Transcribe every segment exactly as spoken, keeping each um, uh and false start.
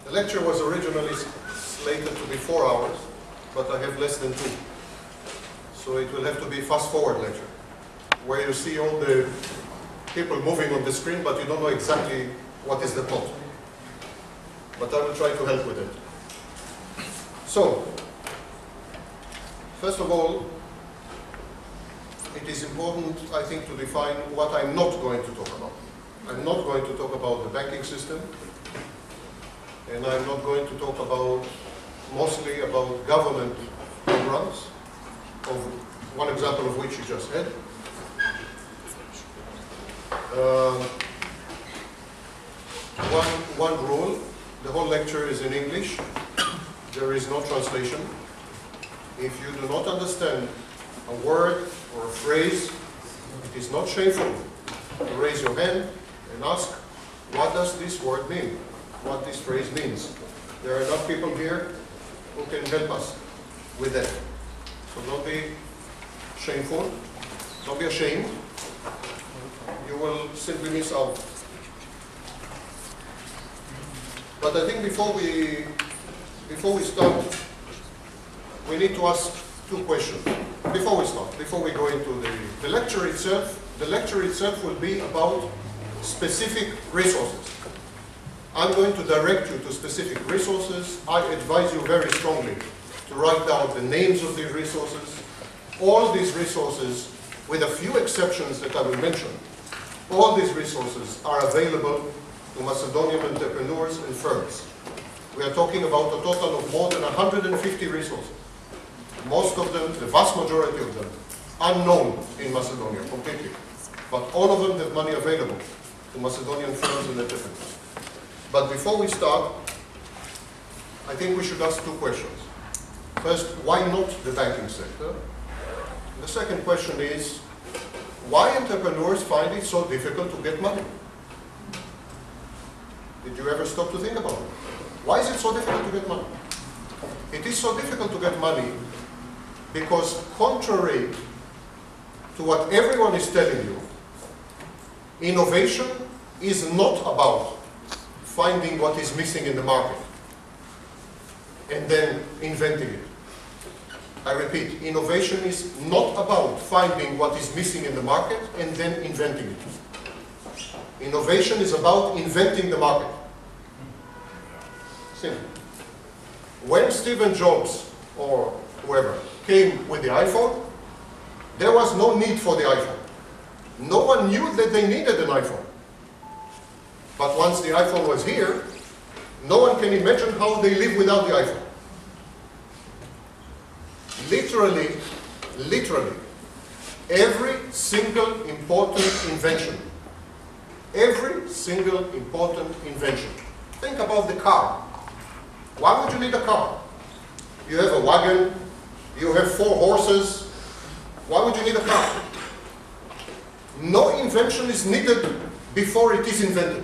The lecture was originally slated to be four hours, but I have less than two. So it will have to be fast-forward lecture, where you see all the people moving on the screen, but you don't know exactly what is the plot. But I will try to help with it. So, first of all, it is important, I think, to define what I'm not going to talk about. I'm not going to talk about the banking system, and I'm not going to talk about, mostly about government programs, of one example of which you just had. Uh, one, one rule, the whole lecture is in English. There is no translation. If you do not understand a word or a phrase, it is not shameful to raise your hand and ask, what does this word mean? What this phrase means? There are enough people here who can help us with that. So don't be shameful. Don't be ashamed. You will simply miss out. But I think before we before we start, we need to ask two questions. Before we start, before we go into the, the lecture itself, the lecture itself will be about specific resources. I'm going to direct you to specific resources. I advise you very strongly to write down the names of these resources. All these resources, with a few exceptions that I will mention, all these resources are available to Macedonian entrepreneurs and firms. We are talking about a total of more than one hundred fifty resources. Most of them, the vast majority of them, unknown in Macedonia completely. But all of them have money available to Macedonian firms and entrepreneurs. But before we start, I think we should ask two questions. First, why not the banking sector? The second question is, why entrepreneurs find it so difficult to get money? Did you ever stop to think about it? Why is it so difficult to get money? It is so difficult to get money because, contrary to what everyone is telling you, innovation is not about finding what is missing in the market and then inventing it. I repeat, innovation is not about finding what is missing in the market and then inventing it. Innovation is about inventing the market. Simple. When Steve Jobs, or whoever, came with the iPhone, there was no need for the iPhone. No one knew that they needed an iPhone. But once the iPhone was here, no one can imagine how they live without the iPhone. Literally, literally, every single important invention, every single important invention. Think about the car. Why would you need a car? You have a wagon, you have four horses. Why would you need a car? No invention is needed before it is invented.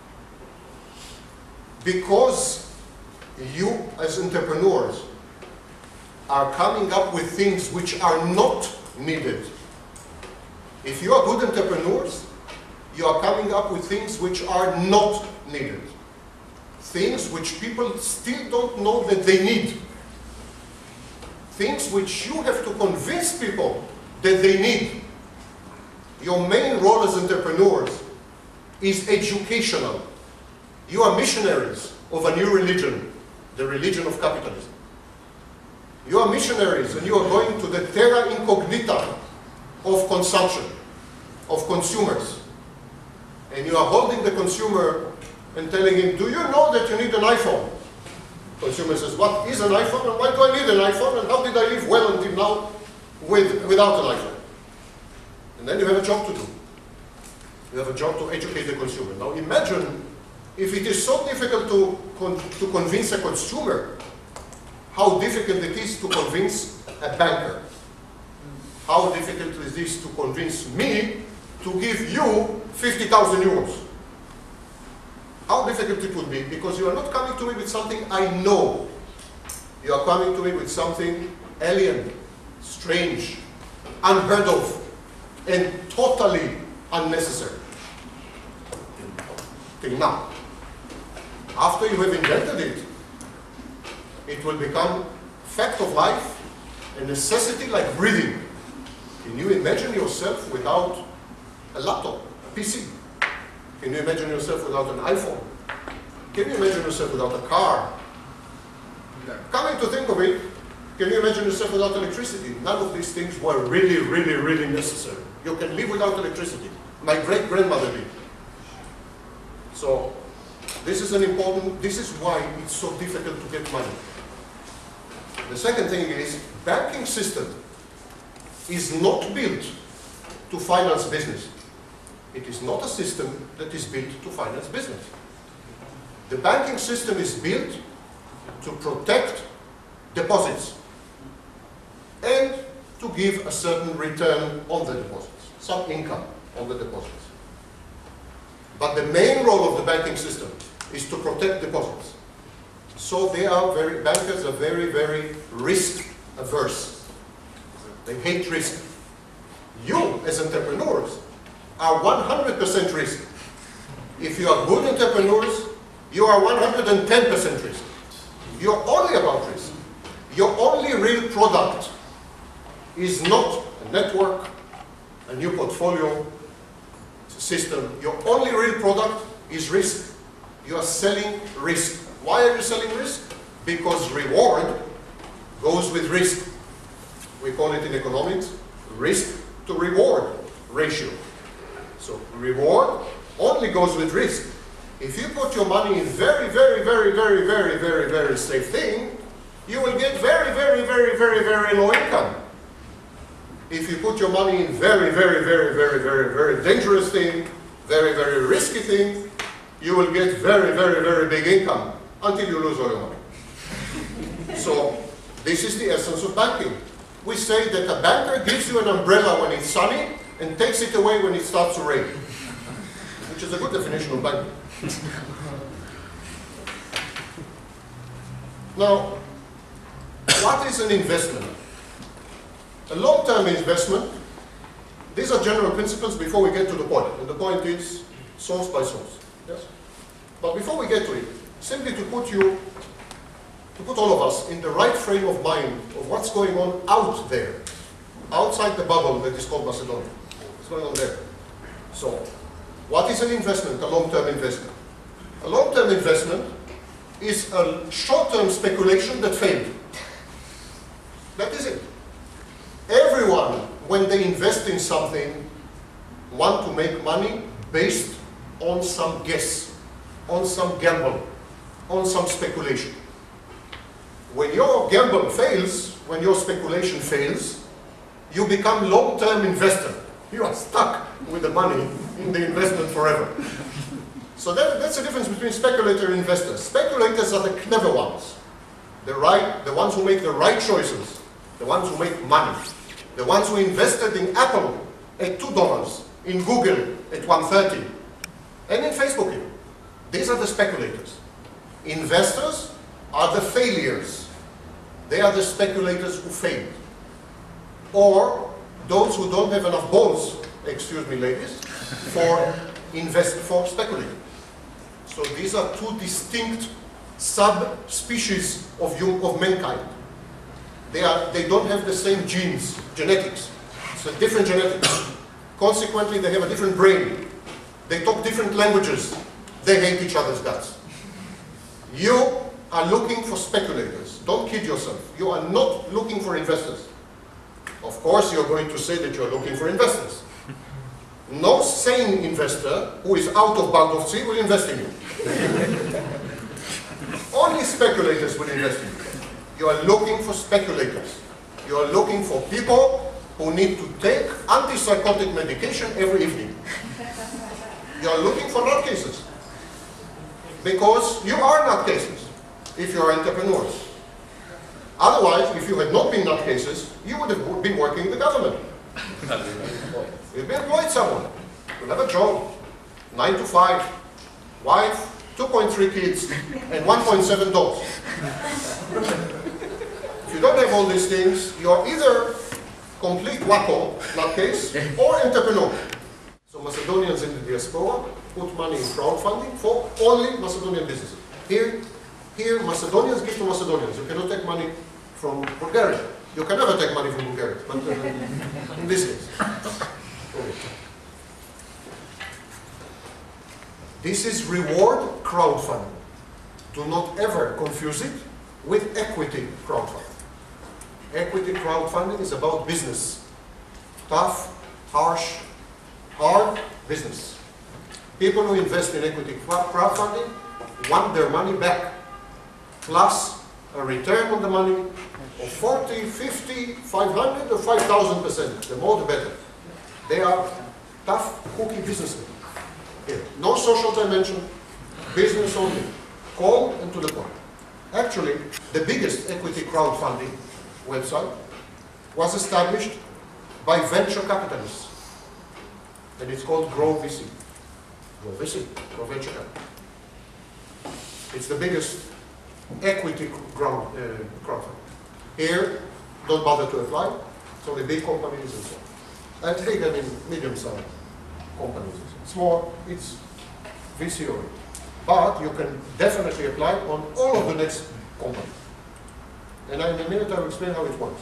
Because you, as entrepreneurs, are coming up with things which are not needed. If you are good entrepreneurs, you are coming up with things which are not needed. Things which people still don't know that they need. Things which you have to convince people that they need. Your main role as entrepreneurs is educational. You are missionaries of a new religion, the religion of capitalism. You are missionaries and you are going to the terra incognita of consumption, of consumers. And you are holding the consumer and telling him, do you know that you need an iPhone? Consumer says, what is an iPhone and why do I need an iPhone and how did I live well until now with, without an iPhone? And then you have a job to do. You have a job to educate the consumer. Now imagine if it is so difficult to, con to convince a consumer, how difficult it is to convince a banker. How difficult is this to convince me to give you fifty thousand euros? How difficult it would be, because you are not coming to me with something I know. You are coming to me with something alien, strange, unheard of, and totally unnecessary. Till now. After you have invented it, it will become fact of life, a necessity like breathing. Can you imagine yourself without a laptop, a P C? Can you imagine yourself without an iPhone? Can you imagine yourself without a car? Coming to think of it, can you imagine yourself without electricity? None of these things were really, really, really necessary. You can live without electricity. My great-grandmother did. So, this is an important, this is why it's so difficult to get money. The second thing is, banking system is not built to finance business. It is not a system that is built to finance business. The banking system is built to protect deposits and to give a certain return on the deposits, some income on the deposits. But the main role of the banking system is to protect deposits. So they are very, bankers are very, very risk averse. They hate risk. You, as entrepreneurs, are one hundred percent risk. If you are good entrepreneurs, you are one hundred ten percent risk. You're only about risk. Your only real product is not a network, a new portfolio system. Your only real product is risk. You are selling risk. Why are you selling risk? Because reward goes with risk. We call it in economics risk to reward ratio. So reward only goes with risk. If you put your money in very, very, very, very, very, very, very safe thing, you will get very, very, very, very, very low income. If you put your money in very, very, very, very, very, very dangerous thing, very, very risky thing, you will get very, very, very big income until you lose all your money. So this is the essence of banking. We say that a banker gives you an umbrella when it's sunny and takes it away when it starts to rain, which is a good definition of banking. Now, what is an investment? A long-term investment, these are general principles before we get to the point, and the point is source by source. Yes? But before we get to it, simply to put you, to put all of us in the right frame of mind of what's going on out there, outside the bubble that is called Macedonia. What's going on there? So, what is an investment, a long-term investment? A long-term investment is a short-term speculation that failed. That is it. Everyone, when they invest in something, want to make money based on some guess, on some gamble, on some speculation. When your gamble fails, when your speculation fails, you become long-term investor. You are stuck with the money in the investment forever. So that, that's the difference between speculator and investors. Speculators are the clever ones, the right, the ones who make the right choices, the ones who make money, the ones who invested in Apple at two dollars, in Google at one thirty, and in Facebook even. These are the speculators. Investors are the failures. They are the speculators who failed. Or those who don't have enough balls, excuse me ladies, for invest for speculating. So these are two distinct subspecies of hum of mankind. They are they don't have the same genes, genetics. So different genetics. Consequently, they have a different brain. They talk different languages. They hate each other's guts. You are looking for speculators. Don't kid yourself. You are not looking for investors. Of course, you're going to say that you're looking for investors. No sane investor who is out of bankruptcy will invest in you. Only speculators will invest in you. You are looking for speculators. You are looking for people who need to take antipsychotic medication every evening. You are looking for nutcases. Because you are nutcases if you are entrepreneurs. Otherwise, if you had not been nutcases, you would have been working in the government. You'd be employed somewhere. You'll have a job. Nine to five. Wife, two point three kids, and one point seven dogs. If you don't have all these things, you're either complete wacko, nutcase, or entrepreneur. So Macedonians in the diaspora put money in crowdfunding for only Macedonian businesses. Here, here, Macedonians give to Macedonians. You cannot take money from Bulgaria. You can never take money from Bulgaria, but uh, in this case. Okay. This is reward crowdfunding. Do not ever confuse it with equity crowdfunding. Equity crowdfunding is about business. Tough, harsh, hard business. People who invest in equity crowdfunding want their money back, plus a return on the money of forty, fifty, five hundred or five thousand percent. The more the better. They are tough, cookie businessmen. Here. No social dimension, business only. Call and to the point. Actually, the biggest equity crowdfunding website was established by venture capitalists. And it's called Grow V C. Grow V C, Grow Venture Capital. It's the biggest equity ground, uh, crowdfunding. Here, don't bother to apply. It's only big companies and so on. And big, I mean, medium-sized companies. Small, it's V C oriented. But you can definitely apply on all of the next companies. And in a minute I will explain how it works.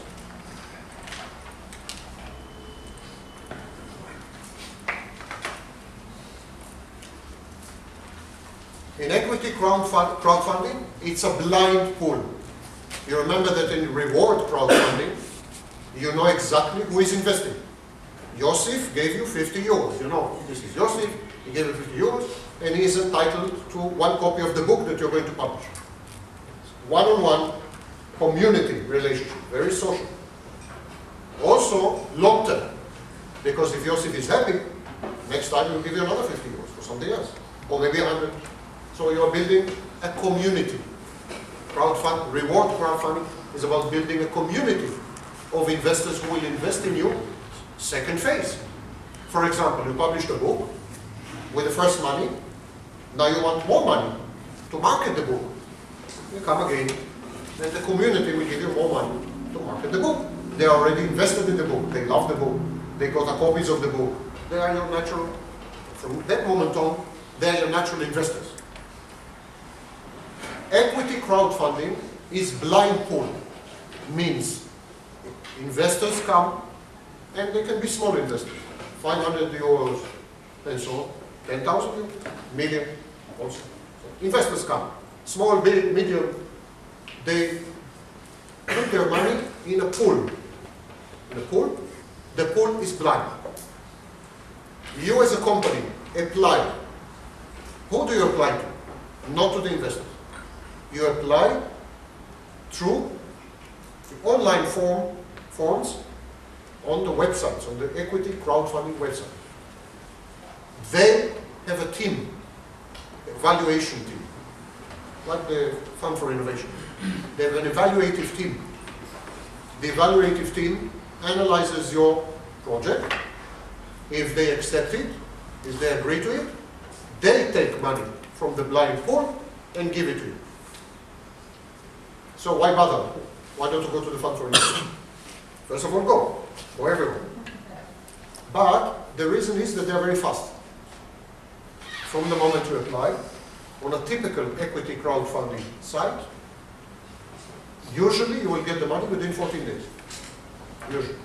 In equity crowdfunding, it's a blind pool. You remember that in reward crowdfunding, you know exactly who is investing. Yosef gave you fifty euros. You know, this is Yosef, he gave you fifty euros, and he is entitled to one copy of the book that you're going to publish. One-on-one community relationship, very social. Also, long-term, because if Yosef is happy, next time he'll give you another fifty euros for something else, or maybe a hundred. So you're building a community. Crowdfund, reward crowdfunding is about building a community of investors who will invest in you. Second phase. For example, you published a book with the first money. Now you want more money to market the book. You come again, then the community will give you more money to market the book. They are already invested in the book. They love the book. They got the copies of the book. They are your natural, from that moment on, they are your natural investors. Equity crowdfunding is blind pool. Means investors come, and they can be small investors, five hundred euros and so on, ten thousand euros, million also. So investors come, small, big, medium, they put their money in a pool. In a pool, the pool is blind. You as a company apply. Who do you apply to? Not to the investors. You apply through the online form, forms on the websites, on the equity crowdfunding website. They have a team, evaluation team, like the Fund for Innovation. They have an evaluative team. The evaluative team analyzes your project. If they accept it, if they agree to it, they take money from the blind pool and give it to you. So why bother? Why don't you go to the Fund for Innovation? First of all, go. Go everywhere. But the reason is that they're very fast. From the moment you apply, on a typical equity crowdfunding site, usually you will get the money within fourteen days. Usually.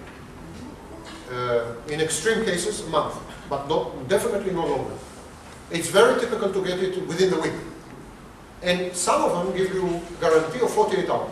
Uh, in extreme cases, a month, but not, definitely no longer. It's very typical to get it within the week. And some of them give you guarantee of forty-eight hours.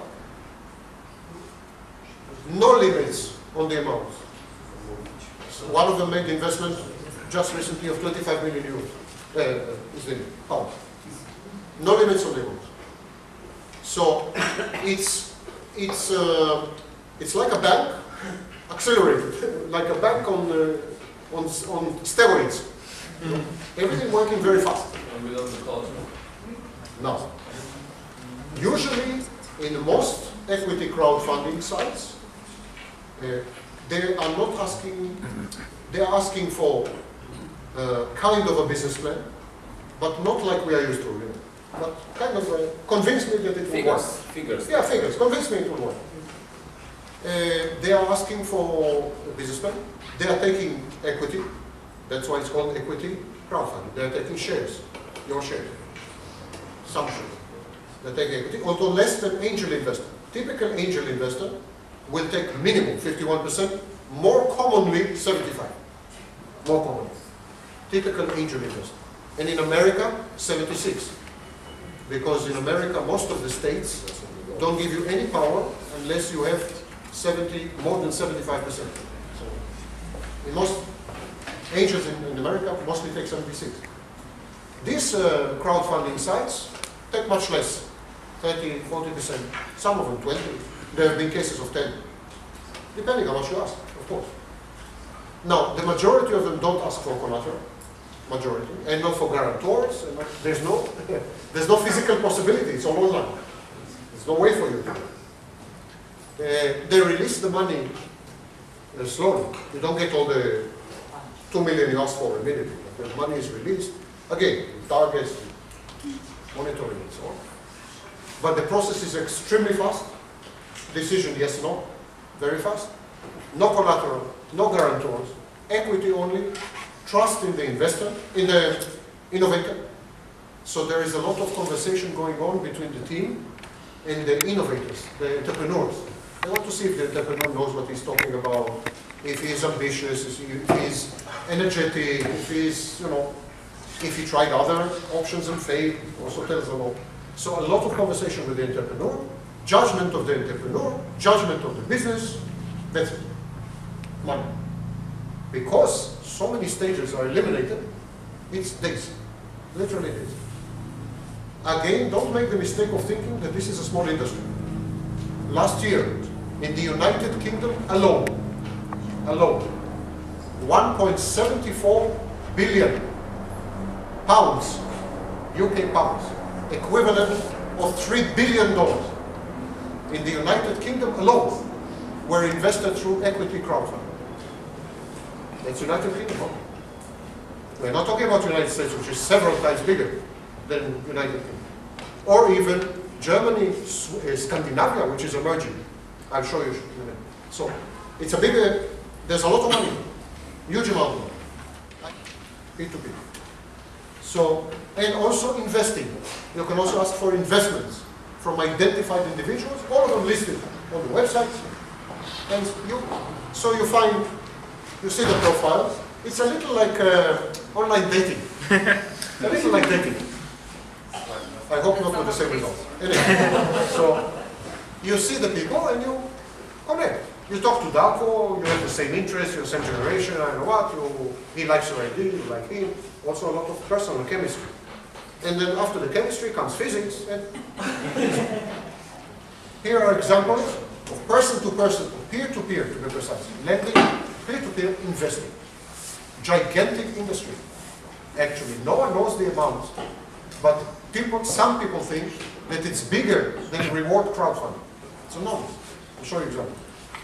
No limits on the amount. So one of them made the investment just recently of twenty-five million euros. Uh, is the pound. No limits on the amount. So it's it's uh, it's like a bank accelerated, like a bank on uh, on on steroids. Mm-hmm. Everything working very fast. And without the cost. No. Usually, in most equity crowdfunding sites, uh, they are not asking, they are asking for uh, kind of a business plan, but not like we are used to, you know, but kind of uh, convince me that it will figures, work. Figures. Yeah, figures. Convince me it will work. Uh, they are asking for a business plan. They are taking equity. That's why it's called equity crowdfunding. They are taking shares, your shares. assumption. They take equity, although less than angel investor. Typical angel investor will take minimum fifty-one percent, more commonly seventy-five. More commonly. Typical angel investor. And in America, seventy-six. Because in America, most of the states don't give you any power unless you have seventy, more than seventy-five percent. So in most angels in, in America mostly take seventy-six. These uh, crowdfunding sites take much less, thirty, forty percent. Some of them twenty. There have been cases of ten. Depending on how much you ask, of course. Now, the majority of them don't ask for collateral. Majority, and not for guarantors. And not, there's no, there's no physical possibility. It's all online. There's no way for you to do it. Uh, they release the money uh, slowly. You don't get all the two million you asked for immediately. The money is released again, targets, monitoring, and so on. But the process is extremely fast. Decision yes, no, very fast. No collateral, no guarantors, equity only. Trust in the investor, in the innovator. So there is a lot of conversation going on between the team and the innovators, the entrepreneurs. They want to see if the entrepreneur knows what he's talking about, if he's ambitious, if he's energetic, if he's, you know, if he tried other options and failed, also tells a lot. So a lot of conversation with the entrepreneur, judgment of the entrepreneur, judgment of the business, that's it. Money. Because so many stages are eliminated, it's days, literally days. Again, don't make the mistake of thinking that this is a small industry. Last year, in the United Kingdom alone, alone, one point seven four billion pounds, U K pounds, equivalent of three billion dollars, in the United Kingdom alone, were invested through equity crowdfunding. That's United Kingdom. We're not talking about the United States, which is several times bigger than United Kingdom. Or even Germany, Scandinavia, which is emerging. I'll show you in a minute. So it's a bigger, there's a lot of money, huge amount of money, P two P. So, and also investing. You can also ask for investments from identified individuals, all of them listed on the websites. And you, so you find, you see the profiles. It's a little like uh, online dating. A little like dating. I hope not with the same results. Anyway, so you see the people and you connect. You talk to Darko, you have the same interests, you're the same generation, I don't know what, you, he likes your idea, you like him. Also a lot of personal chemistry. And then after the chemistry comes physics. And here are examples of person-to-person, peer-to-peer to be precise. Lending, peer-to-peer investing. Gigantic industry. Actually, no one knows the amount, but people, some people think that it's bigger than reward crowdfunding. It's enormous. I'll show you an example.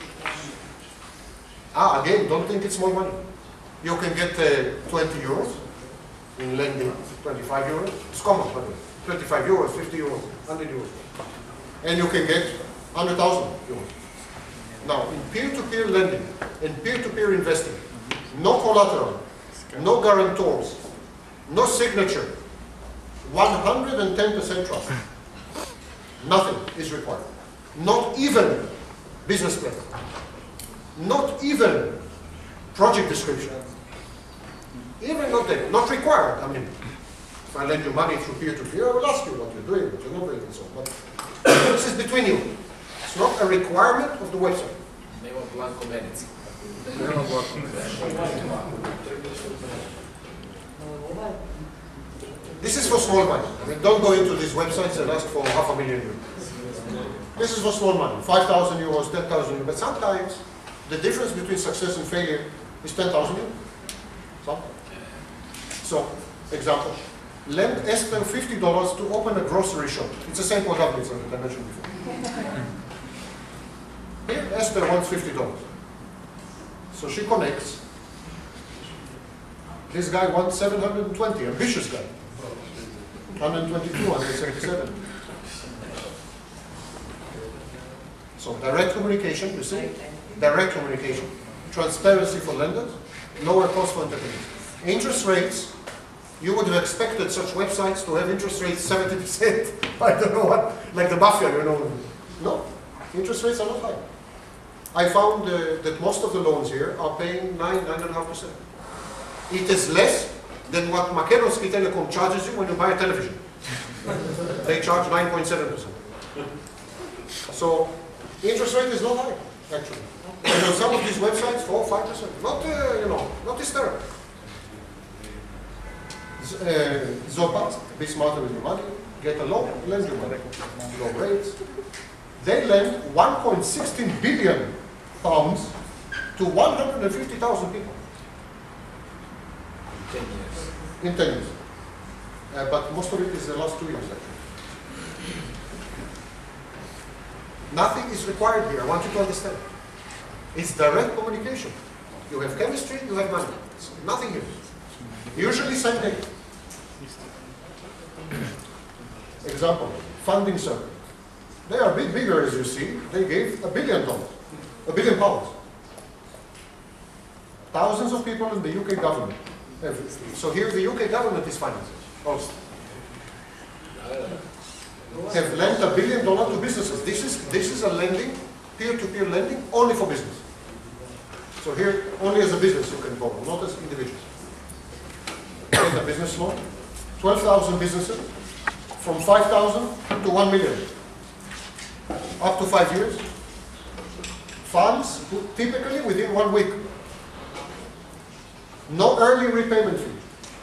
Ah, again, don't think it's small money. You can get uh, twenty euros in lending, twenty-five euros. It's common, by the way. twenty-five euros, fifty euros, one hundred euros. And you can get one hundred thousand euros. Now, in peer-to-peer lending and peer-to-peer investing, no collateral, no guarantors, no signature, one hundred ten percent trust. Nothing is required. Not even business plan. Not even project description. Even not that, not required. I mean, if I lend you money through peer-to-peer, I will ask you what you're doing, what you're not doing, and so on. But this is between you. It's not a requirement of the website. Name of Blanco Medici. This is for small money. I mean, don't go into these websites and ask for half a million euros. This is for small money, five thousand euros, ten thousand euros. But sometimes the difference between success and failure is ten thousand euros. Sometimes. So, example, lend Esther fifty dollars to open a grocery shop. It's the same product that I mentioned before. Here, Esther wants fifty dollars. So she connects. This guy wants seven hundred twenty, ambitious guy. one hundred twenty-two, one hundred seventy-seven. So direct communication, you see? Direct communication. Transparency for lenders, lower cost for entrepreneurs. Interest rates, You would have expected such websites to have interest rates seventy percent. I don't know what, like the mafia, you know. No, interest rates are not high. I found uh, that most of the loans here are paying nine, nine and a half percent. It is less than what Makedonski Telecom charges you when you buy a television. They charge nine point seven percent. So, interest rate is not high, actually. And on some of these websites, four, five percent. Not, uh, you know, not hysterical. Uh, Zopat, be smarter with your money, get a loan, lend you money. Low rates. They lend one point one six billion pounds to one hundred fifty thousand people. ten years. In ten years. Uh, but most of it is the last two years, actually. Nothing is required here. I want you to understand. It's direct communication. You have chemistry, you have money. It's nothing here. Usually same day. Example, funding circle. They are a bit bigger, as you see. They gave a billion dollars, a billion pounds. Thousands of people in the U K government. So here the U K government is financing also. Have lent a billion dollars to businesses. This is, this is a lending, peer-to-peer lending, only for business. So here, only as a business you can borrow, not as individuals. Get a business loan, twelve thousand businesses, from five thousand to one million. Up to five years. Funds, typically within one week. No early repayment fee.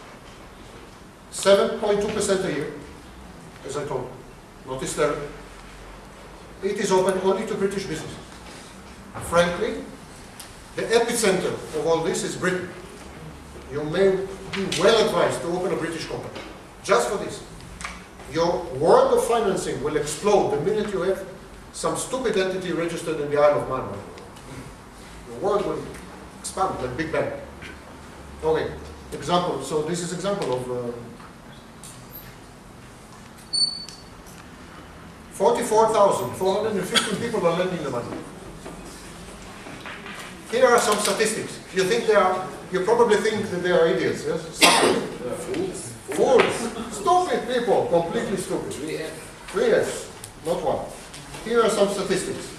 seven point two percent a year, as I told you. Notice there. It is open only to British businesses. Frankly, the epicenter of all this is Britain. You may be well advised to open a British company, just for this. Your world of financing will explode the minute you have some stupid entity registered in the Isle of Man. Your world will expand like Big Bang. Okay, example. So this is example of uh, forty-four thousand four hundred fifteen people are lending the money. Here are some statistics. You think they are? You probably think that they are idiots. Yes, fools. Fools. Stupid people. Completely stupid. Three F. Three F's, not one. Here are some statistics.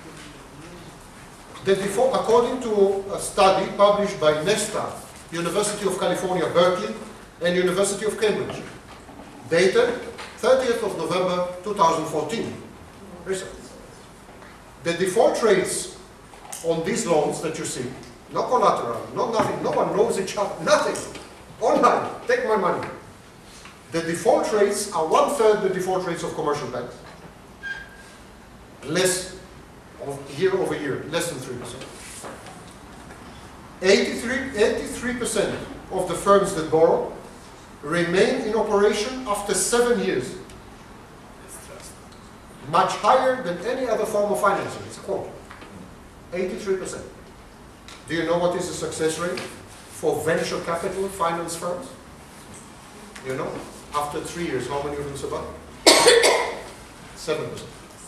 The default, according to a study published by Nesta, University of California, Berkeley, and University of Cambridge, dated thirtieth of November two thousand fourteen. Recent. The default rates on these loans that you see, no collateral, no nothing, no one knows each other, nothing. Online, take my money. The default rates are one third the default rates of commercial banks. Less of year over year, less than three percent. eighty-three percent of the firms that borrow remain in operation after seven years. Much higher than any other form of financing. It's a quote. eighty-three percent. Do you know what is the success rate for venture capital finance firms? You know? After three years, how many of them survive? seven percent.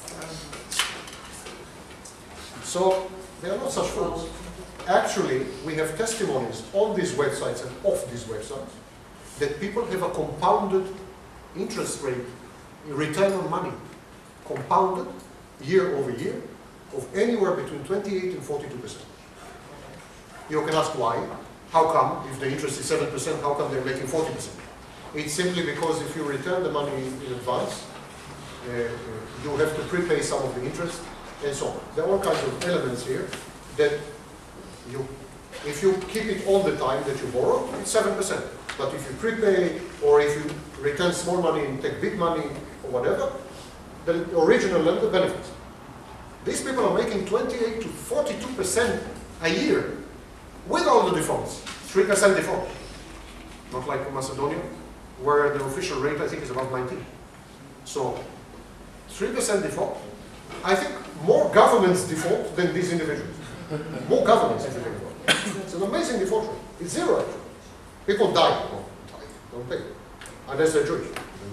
So, they are not such fools. Actually, we have testimonies on these websites and off these websites that people have a compounded interest rate, return on money, compounded year over year of anywhere between twenty-eight and forty-two percent. You can ask why. How come, if the interest is seven percent, how come they're making forty percent? It's simply because if you return the money in advance, uh, you have to prepay some of the interest and so on. There are all kinds of elements here that you, if you keep it all the time that you borrow, it's seven percent. But if you prepay or if you return small money and take big money or whatever, the original lender benefits. These people are making twenty-eight to forty-two percent a year with all the defaults, three percent default. Not like Macedonia, where the official rate I think is about nineteen. So, three percent default. I think more governments default than these individuals. More governments, if you think about it. It's an amazing default rate. It's zero, actually. People die. Oh, don't pay. Unless they're Jewish.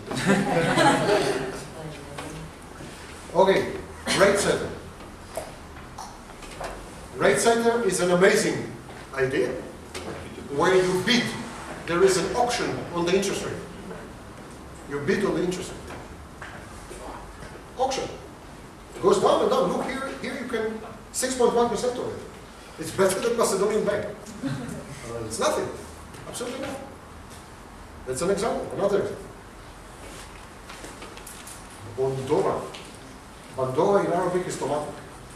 Okay, rate setter. Rate setter is an amazing idea where you bid there is an auction on the interest rate. You bid on the interest rate. Auction. It goes down and down. Look here, here you can six point one percent of it. It's better than Macedonian bank. Uh, it's nothing. Absolutely nothing. That's an example. Another example. Bondora. Bandora in Arabic is tomato.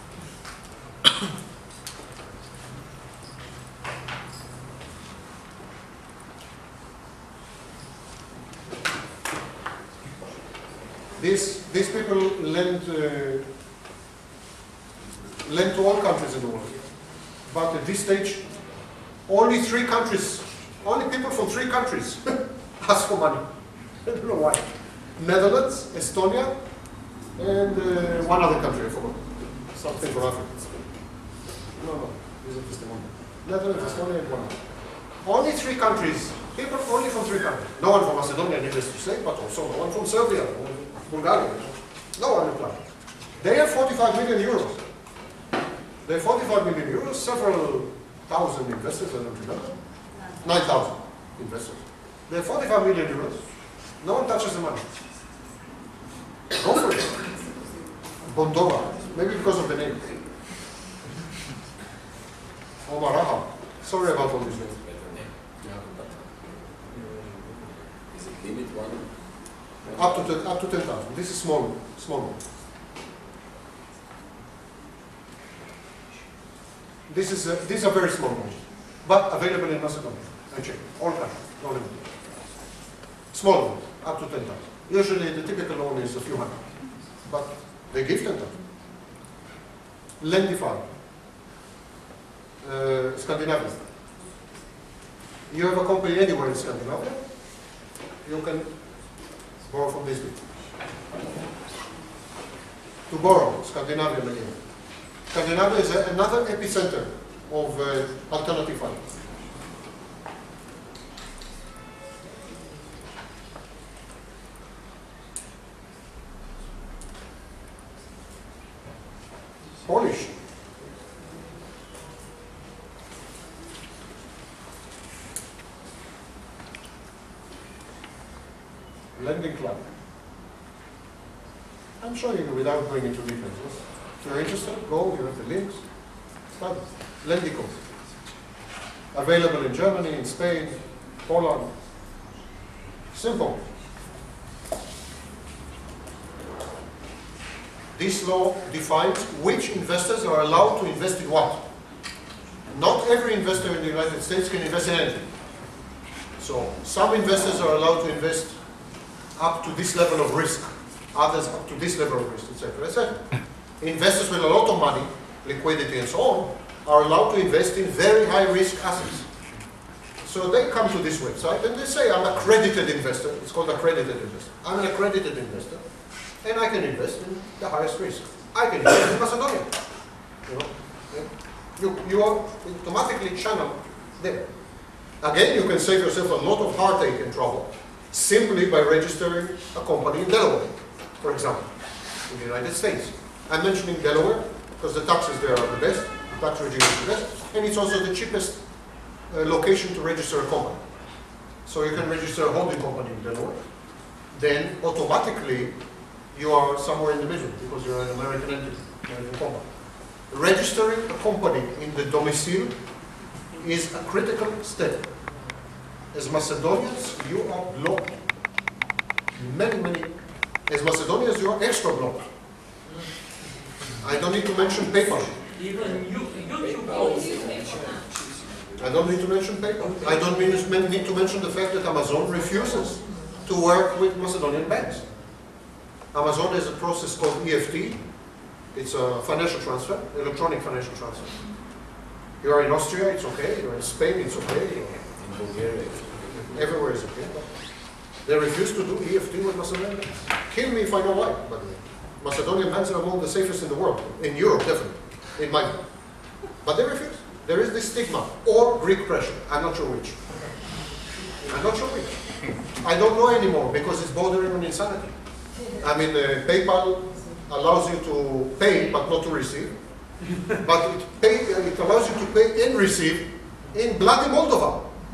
These, these people lend, uh, lend to all countries in the world. But at this stage, only three countries, only people from three countries ask for money. I don't know why. Netherlands, Estonia, and uh, one other country, I forgot. Something for Africa. No, no, these are just the one. Netherlands, Estonia, and one other. Only three countries, people only from three countries. No one from Macedonia, needless to say, but also no one from Serbia, or Bulgaria. No one applied. They have forty-five million euros. They have forty-five million euros, several thousand investors, I don't remember. nine thousand investors. They have forty-five million euros. No one touches the money. Go for it. Bondova, maybe because of the name. Omaraha. Sorry about all these names. Is it limit one? Up to ten, up to ten thousand. This is small, small one. This is a, these are very small ones, but available in Macedonia. I checked all countries, no limit. Small ones, up to ten thousand. Usually the typical loan is a few hundred, but they give ten thousand. Lendify, uh, Scandinavia. You have a company anywhere in Scandinavia, you can borrow from these people. To borrow, Scandinavia again. Scandinavia is a, another epicenter of uh, alternative funding. Polish. Lending club. I'm showing you without going into details. If you're interested, go, you have the links. Study. Lendico. Available in Germany, in Spain, Poland. Simple. This law defines which investors are allowed to invest in what. Not every investor in the United States can invest in anything. So some investors are allowed to invest up to this level of risk, others up to this level of risk, et cetera, et cetera. Investors with a lot of money, liquidity and so on, are allowed to invest in very high risk assets. So they come to this website and they say, I'm an accredited investor. It's called accredited investor. I'm an accredited investor, and I can invest in the highest risk. I can invest in Macedonia. You know, you, you are automatically channeled there. Again, you can save yourself a lot of heartache and trouble simply by registering a company in Delaware, for example, in the United States. I'm mentioning Delaware because the taxes there are the best, the tax regime is the best, and it's also the cheapest uh, location to register a company. So you can register a holding company in Delaware. Then automatically you are somewhere in the middle because you're an American entity, American company. Registering a company in the domicile is a critical step. As Macedonians, you are blocked. Many, many. As Macedonians, you are extra blocked. I don't need to mention PayPal. Even you, YouTube. I don't need to mention PayPal. I don't need to mention the fact that Amazon refuses to work with Macedonian banks. Amazon has a process called E F T. It's a financial transfer, electronic financial transfer. You are in Austria, it's okay. You're in Spain, it's okay. In Bulgaria. Everywhere is okay. But they refuse to do E F T with Macedonian banks. Kill me if I know why, by the way. Macedonian banks are among the safest in the world. In Europe, definitely. In my view. But they refuse. There is this stigma. Or Greek pressure. I'm not sure which. I'm not sure which. I don't know anymore because it's bordering on insanity. I mean, uh, PayPal allows you to pay but not to receive. But it, pay, it allows you to pay and receive in bloody Moldova.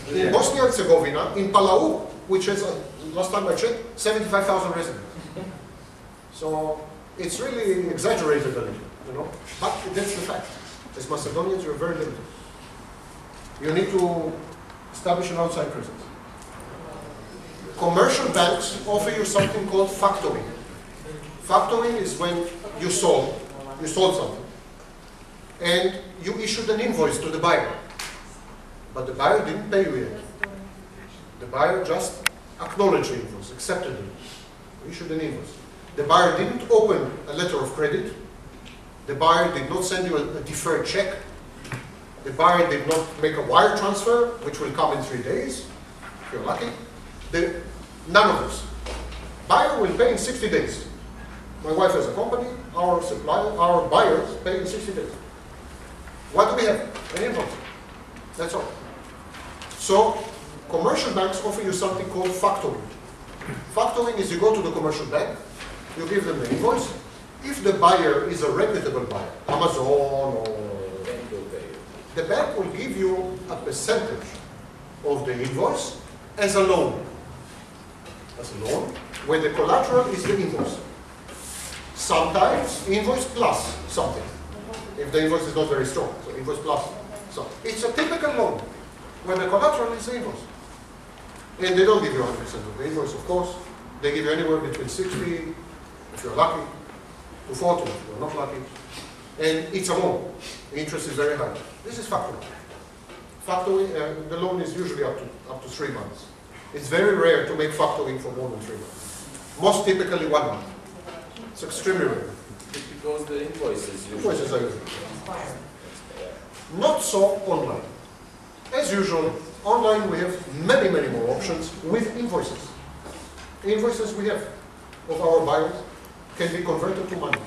In Bosnia and Herzegovina, in Palau, which has, uh, last time I checked, seventy-five thousand residents. So it's really exaggerated a little, you know, but that's the fact. As Macedonians, you're very limited. You need to establish an outside presence. Commercial banks offer you something called factoring. Factoring is when you sold, you sold something, and you issued an invoice to the buyer. But the buyer didn't pay you yet. The buyer just acknowledged the invoice, accepted it, issued an invoice. The buyer didn't open a letter of credit. The buyer did not send you a, a deferred check. The buyer did not make a wire transfer, which will come in three days, if you're lucky. The, none of this. Buyer will pay in sixty days. My wife has a company, our supplier, our buyers pay in sixty days. What do we have? An invoice. That's all. So, commercial banks offer you something called factoring. Factoring is you go to the commercial bank, you give them the invoice. If the buyer is a reputable buyer, Amazon or the bank will give you a percentage of the invoice as a loan. As a loan, where the collateral is the invoice. Sometimes invoice plus something, if the invoice is not very strong. So invoice plus. So it's a typical loan, where the collateral is the invoice. And they don't give you one hundred percent of the invoice, of course. They give you anywhere between sixty, if you're lucky, to forty, if you're not lucky. And it's a loan. The interest is very high. This is factoring. Factoring, uh, the loan is usually up to, up to three months. It's very rare to make factoring for more than three months. Most typically one month. It's extremely rare. It's because the invoices usually... Invoices are usually. Not so online. As usual, online we have many, many more options with invoices. Invoices we have of our buyers can be converted to money.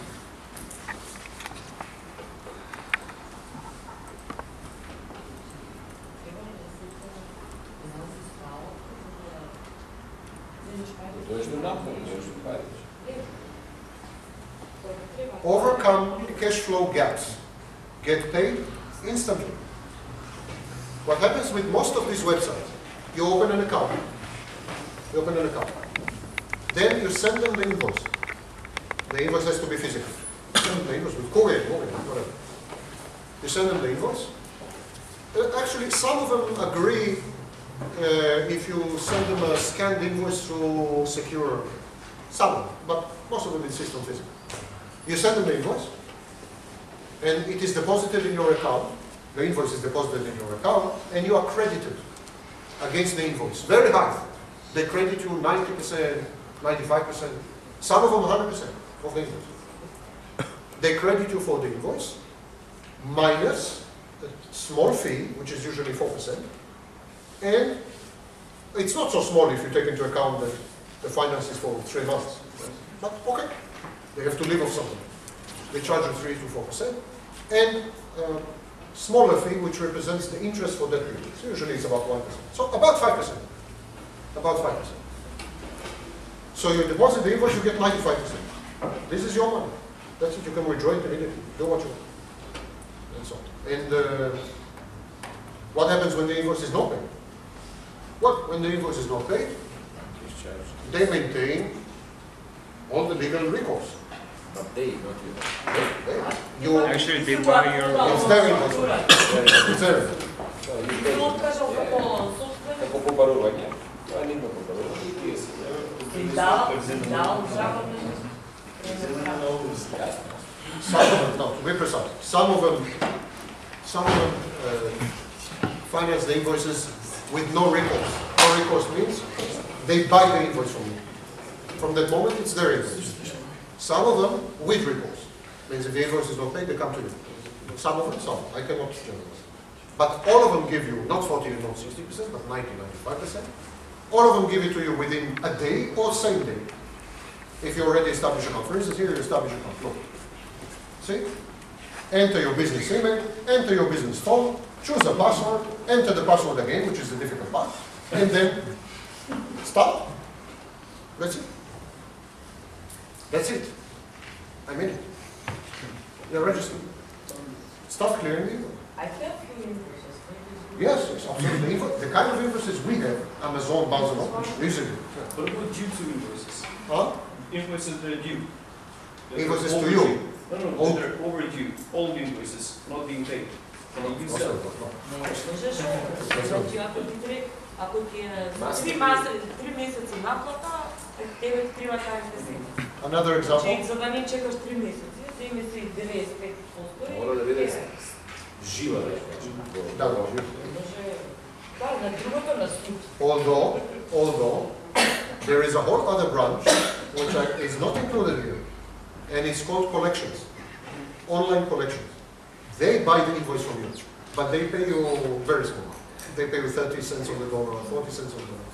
Overcome cash flow gaps. Get paid instantly. What happens with most of these websites, you open an account. You open an account. Then you send them the invoice. The invoice has to be physical. You send them the invoice with courier, whatever. You send them the invoice. Uh, actually, some of them agree uh, if you send them a scanned invoice through secure. Some, but most of them insist on physical. You send them the invoice, and it is deposited in your account. The invoice is deposited in your account, and you are credited against the invoice. Very high. They credit you ninety percent, ninety-five percent, some of them one hundred percent of the invoice. They credit you for the invoice, minus a small fee, which is usually four percent. And it's not so small if you take into account that the finance is for three months. But okay, they have to live off something. They charge you three to four percent. And uh, smaller fee, which represents the interest for that period. So usually it's about one percent. So about five percent. About five percent. So you deposit the invoice, you get ninety-five percent. This is your money. That's it, you can withdraw it immediately. Do what you want. And so on. And uh, what happens when the invoice is not paid? What? When the invoice is not paid, they maintain all the legal recourse. But they, not you. They, you Actually, they buy your... it's their invoice. It's their invoice. So you pay. Yeah. Како побарување, тоа не има побарување, и тие се. Some of them, no, to be precise, some of them, some of them uh, finance the invoices with no recourse. No recourse means they buy the invoice from you. From that moment, it's their invoice. Some of them with recourse. Means if the invoice is not paid, they come to you. Some of them, some. I cannot generalize. But all of them give you, not forty and not sixty percent, but ninety, ninety-five percent. All of them give it to you within a day or same day. If you already establish an account. For instance, here you establish an account. Look. See? Enter your business email, enter your business phone, choose a password, enter the password again, which is a difficult part, and then start. That's it. That's it. I mean it. You're registered. Start clearing the invoice. I have few invoices. Yes, yes, absolutely. The kind of invoices we have, Amazon, Amazon, easily. What about due to invoices? Huh? Invoices that are due. That Invoices are to you? overdue. No, no, Oh. that are overdue. Old invoices, not being paid. Can you use that? Не, можеш, значи ако ти три, ако ти е три месеци, три месеци наплата, тебе ти треба тајните се. Another example? Значи, за да не чекаш три месеци, да има си деветдесет и пет проценти. Мора да биде жива, Да, да. Да, на другото на суд. Although, although, there is a whole other branch which I, is not included here, and it's called collections, online collections. They buy the invoice from you, but they pay you very small. They pay you thirty cents on the dollar or forty cents on the dollar.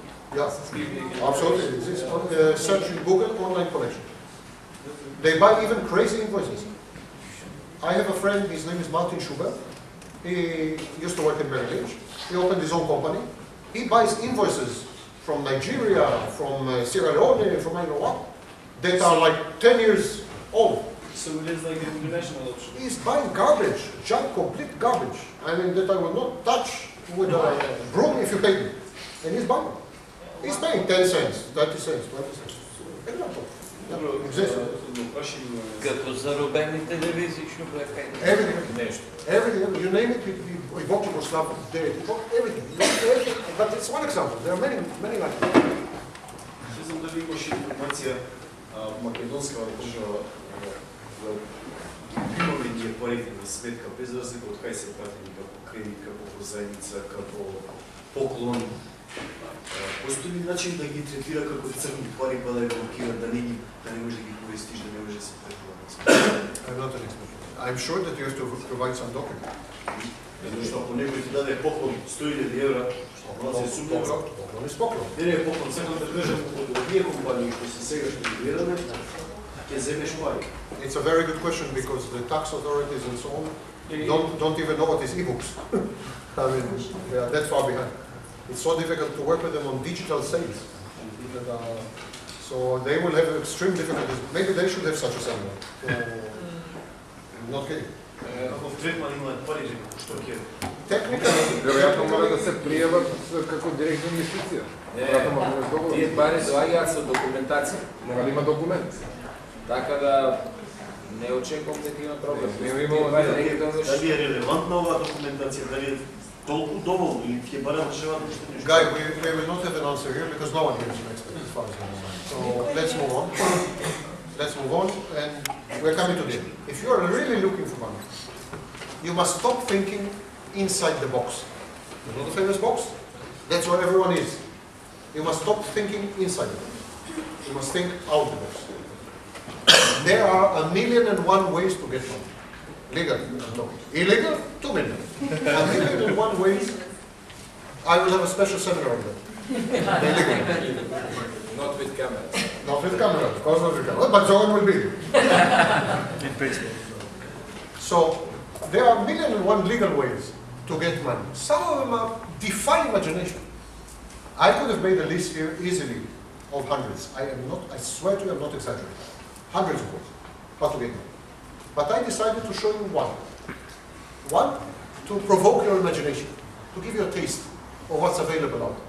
Yeah, absolutely. It exists. Uh, search in Google online collection. They buy even crazy invoices. I have a friend, his name is Martin Schubert. He used to work in Merrill Lynch. He opened his own company. He buys invoices from Nigeria, from uh, Sierra Leone, from I don't know what, that are like ten years old. So it is like an international option. He's buying garbage, junk, complete garbage. I mean, that I will not touch with a broom if you pay me. And he's buying. He's paying ten cents, thirty cents, twenty cents. Example. Добро, Exists. Като заробените девизи, ще бяха Everything. нещо. Everything, you name it, we, we, we bought Yugoslav, everything. everything. But it's one example. There are many, many like that. Не знам дали имаше информация македонска држава за имаме ние парите на сметка без разлика од кај се пратени како кредит, како заедница, како поклон. Постои ли начин да ги третира како црни пари, па да ги блокира, да не, да не може да ги користиш, да не може да се претува? I'm not an expert. I'm sure that you have to provide some document. Зашто ако некој ти даде поклон сто илјади евра, тоа се сумња. Поклон is поклон. Не, не, поклон, сакам да кажам од овие компании кои се сега што ги гледаме, ќе земеш пари. It's a very good question because the tax authorities and so on don't, don't even know what is e-books. I mean, they are that far behind. It's so difficult to work with them on digital sales. That, uh, so they will have extreme difficulties. Maybe they should have such a seminar. Uh, not kidding. Ако в третман имаат пари, што ќе? Technically, Вероятно мора да се пријават како директна инвестиција. Веројатно мора да договор. Тие пари доаѓаат со документација. Мора да има документ. Така да не очекувам дека има проблем. Не имало Дали е релевантна оваа документација, дали е толку доволно или ќе бара решават нешто нешто? Guy, we, we will not have an answer here because no one here is an expert as far as I know. So let's move on. Let's move on, and we're coming to the end. If you are really looking for money, you must stop thinking inside the box. You know the famous box? That's where everyone is. You must stop thinking inside the box. You must think out the box. There are a million and one ways to get money. Legal, no. Illegal, two million. A million and one ways. I will have a special seminar on that. Illegal. Not with cameras. Not with camera, of course not with camera, but Zoran will be. So, there are a million and one legal ways to get money. Some of them are defy imagination. I could have made a list here easily of hundreds. I am not, I swear to you, I'm not exaggerating. Hundreds of ways how to get money. But I decided to show you one. One, to provoke your imagination, to give you a taste of what's available out there.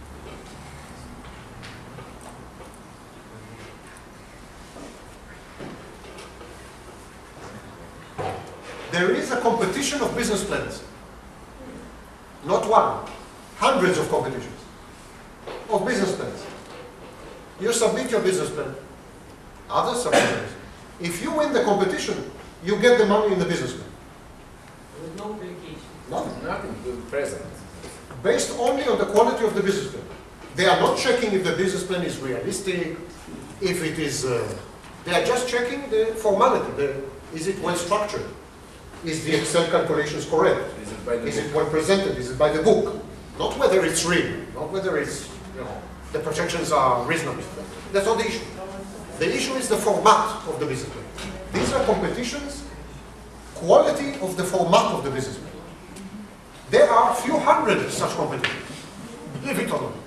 There is a competition of business plans. Not one, hundreds of competitions of business plans. You submit your business plan, others submit theirs. If you win the competition, you get the money in the business plan. With no obligation. Nothing. Nothing to the present. Based only on the quality of the business plan. They are not checking if the business plan is realistic, if it is, uh, they are just checking the formality. The, is it well structured? Is the Excel calculations correct? Is it by the Is book? it well presented? Is it by the book? Not whether it's real, not whether it's, you know, the projections are reasonable. That's not the issue. The issue is the format of the business plan. These are competitions, quality of the format of the business plan. There are a few hundred such competitions. Believe it or not.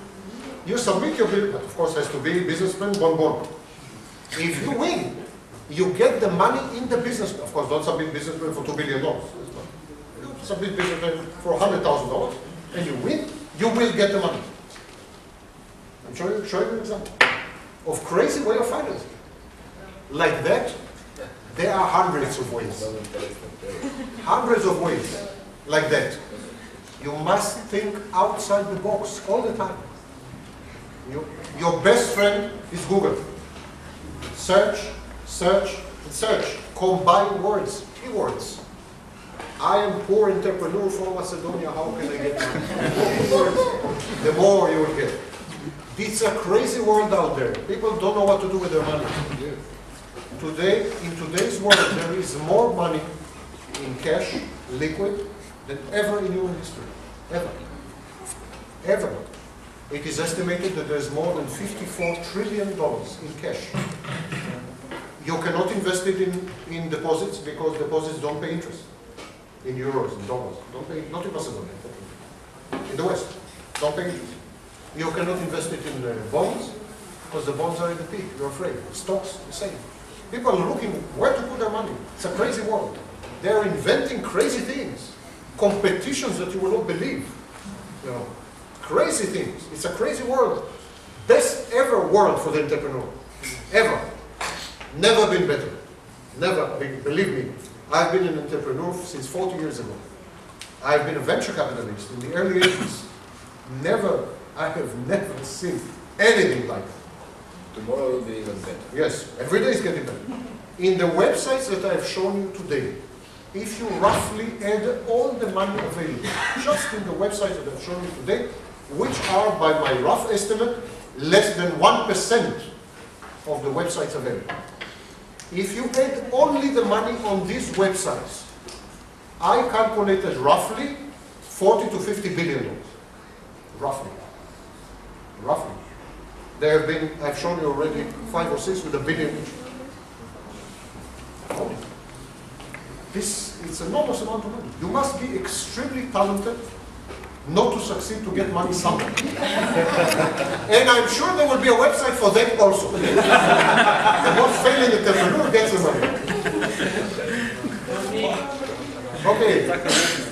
You submit your bill, but of course it has to be business plan, bon bon. If you win, You get the money in the business. Of course, don't submit business plan for two billion dollars. You submit business plan for one hundred thousand dollars, and you win. You will get the money. I'm showing you, showing you an example of crazy way of financing. Like that, there are hundreds of ways. Hundreds of ways like that. You must think outside the box all the time. You, your best friend is Google. Search, search, and search. Combine words, keywords. I am poor entrepreneur from Macedonia, how can I get money? The more you will get. It's a crazy world out there. People don't know what to do with their money. Today, in today's world, there is more money in cash, liquid, than ever in human history. Ever. Ever. It is estimated that there's more than fifty-four trillion dollars in cash. You cannot invest it in, in deposits because deposits don't pay interest. In euros, in dollars. Don't pay, not in Macedonia. In the West. Don't pay interest. You cannot invest it in uh, bonds because the bonds are at the peak. You're afraid. Stocks, the same. People are looking where to put their money. It's a crazy world. They're inventing crazy things. Competitions that you will not believe. You know, crazy things. It's a crazy world. Best ever world for the entrepreneur. Ever. Never been better. Never. Believe me. I've been an entrepreneur since forty years ago. I've been a venture capitalist in the early eighties. Never, I have never seen anything like that. Tomorrow will be even better. Yes, every day is getting better. In the websites that I've shown you today, if you roughly add all the money available, just in the websites that I've shown you today, which are, by my rough estimate, less than one percent of the websites available. If you add only the money on these websites, I calculate as roughly forty to fifty billion dollars. Roughly. Roughly. There have been, I've shown you already, five or six with a billion each. This is an enormous amount of money. You must be extremely talented not to succeed to get money somewhere. And I'm sure there will be a website for that also. The most failing entrepreneur gets the money. Okay.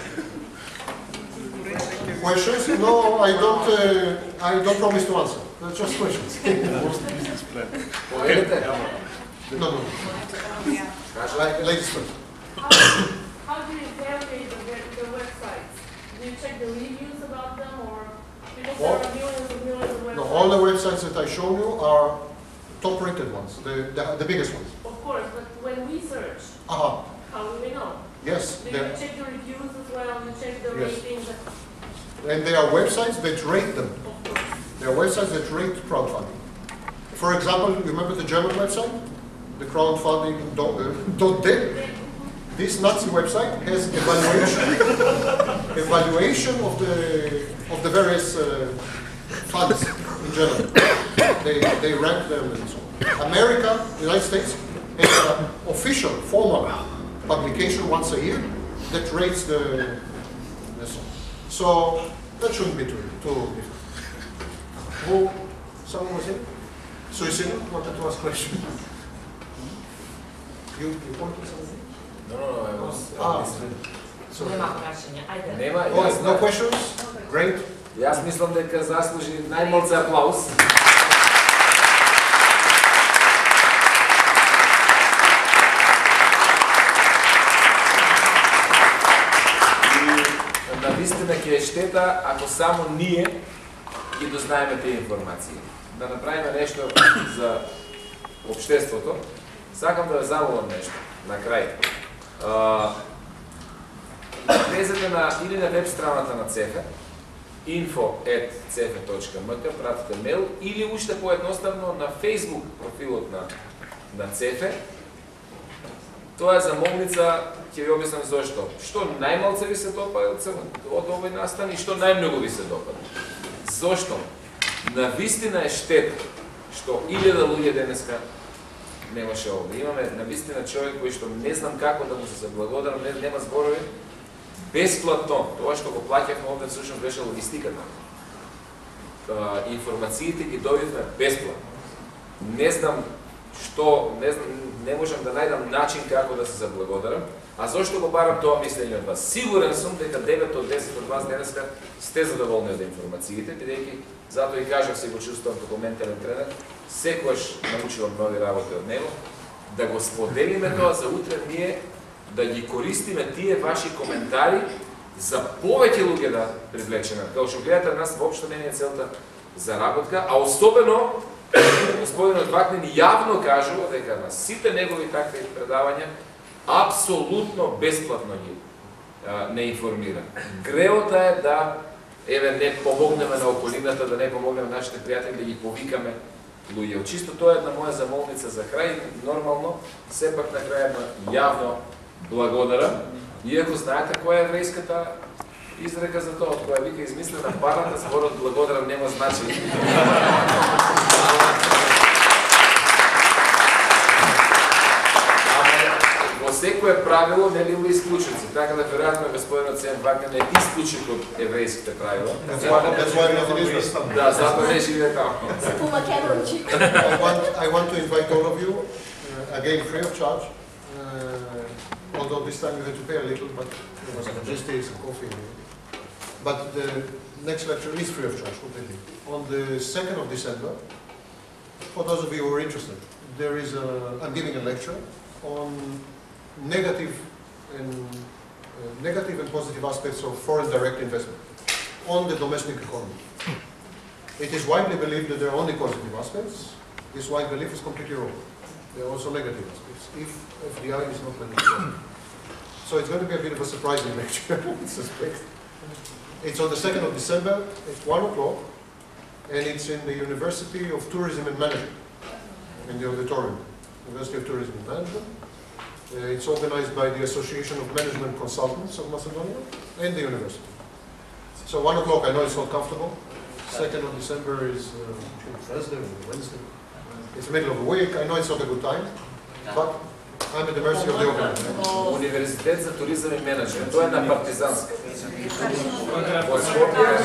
Questions? No, I don't. Uh, I don't promise to answer. They're just questions. business plan. No, no. Like, ladies first. How, how do you evaluate the, the websites? Do you check the reviews about them, or because there are millions and millions of websites? No, all the websites that I show you are top-rated ones, the, the the biggest ones. Of course, but when we search, Uh-huh. how do we know? Yes. Do you check the reviews as well? Do you check the Yes. ratings? And there are websites that rate them. There are websites that rate crowdfunding. For example, you remember the German website? The crowdfunding dot de? This Nazi website has evaluation, evaluation of the of the various uh, funds in Germany. They they rank them and so on. America, United States, has an official, formal publication once a year that rates the. the so, so that shouldn't be too too difficult. Who? Someone was here? Suicidal? Wanted to ask a question. You you wanted something? No, no, no, I was... Ah. So, nema prašenja, ajde. Нема, Oh, јас, no questions? Great. јас мислам дека заслужи најмалце аплауз. И навистина ќе е штета ако само ние ги дознаеме тие информации. Да направиме нешто за општеството. Сакам да ве замолам нешто на крај. Влезете на или на веб страната на цефе info at cefe точка m k, пратите мейл, или уште поедноставно на Facebook профилот на на Цефе. Тоа е замолница, ќе ви објаснам зошто. Што најмалце ви се допаѓа од овој настан и што најмногу ви се допаѓа. Зошто? Навистина е штета што илјада луѓе денеска немаше овде. Имаме навистина човек кој што не знам како да му се заблагодарам, не, нема зборови. Бесплатно, тоа што го плаќавме овде всушност беше логистиката. Информациите ги добивме бесплатно. Не знам што не знам, не можам да најдам начин како да се заблагодарам. А зошто го барам тоа мислење од вас? Сигурен сум дека девет од десет од вас денеска сте задоволни од информациите, бидејќи затоа и кажав, се го чувствувам како ментален тренер, секогаш научувам нови работи од него, да го споделиме тоа за утре ние, да ги користиме тие ваши коментари за повеќе луѓе да привлечеме. Као што гледате нас, воопшто не е целта заработка, а особено господинот Vaknin јавно кажува дека на сите негови такви предавања апсолутно бесплатно ги а, не информира. Греота е да еве не помогнеме на околината, да не помогнеме нашите пријатели, да ги повикаме луѓе. Чисто тоа е една моја замолница за крај, нормално, сепак на крај јавно благодарам, иако знаете која е еврејската изрека за тоа, која вика измислена парата, зборот благодарам нема значење. Во секое правило нели има исклучици, така да веројатно господинот Vaknin е исклучик од еврејските правила. Да, затоа не живее таму. I want, I want to invite all of you, uh, again free of charge, uh, although this time you had to pay a little, but it was just taste some coffee. But the next lecture is free of charge completely. On the second of December, for those of you who are interested, there is a, I'm giving a lecture on negative and uh, negative and positive aspects of foreign direct investment on the domestic economy. It is widely believed that there are only positive aspects. This wide belief is completely wrong. There are also negative aspects, if F D I is not managed. So it's going to be a bit of a surprising lecture, I suspect. It's on the second of December, it's one o'clock, and it's in the University of Tourism and Management, in the auditorium, University of Tourism and Management. Uh, it's organized by the Association of Management Consultants of Macedonia and the university. So one o'clock, I know it's not comfortable. Second of December is uh, Thursday or Wednesday. It's the middle of the week. I know it's not a good time, but I'm at the mercy of the organizer. Универзитет за туризам и менеджмент. Тоа е на Партизанска. Во Скопје,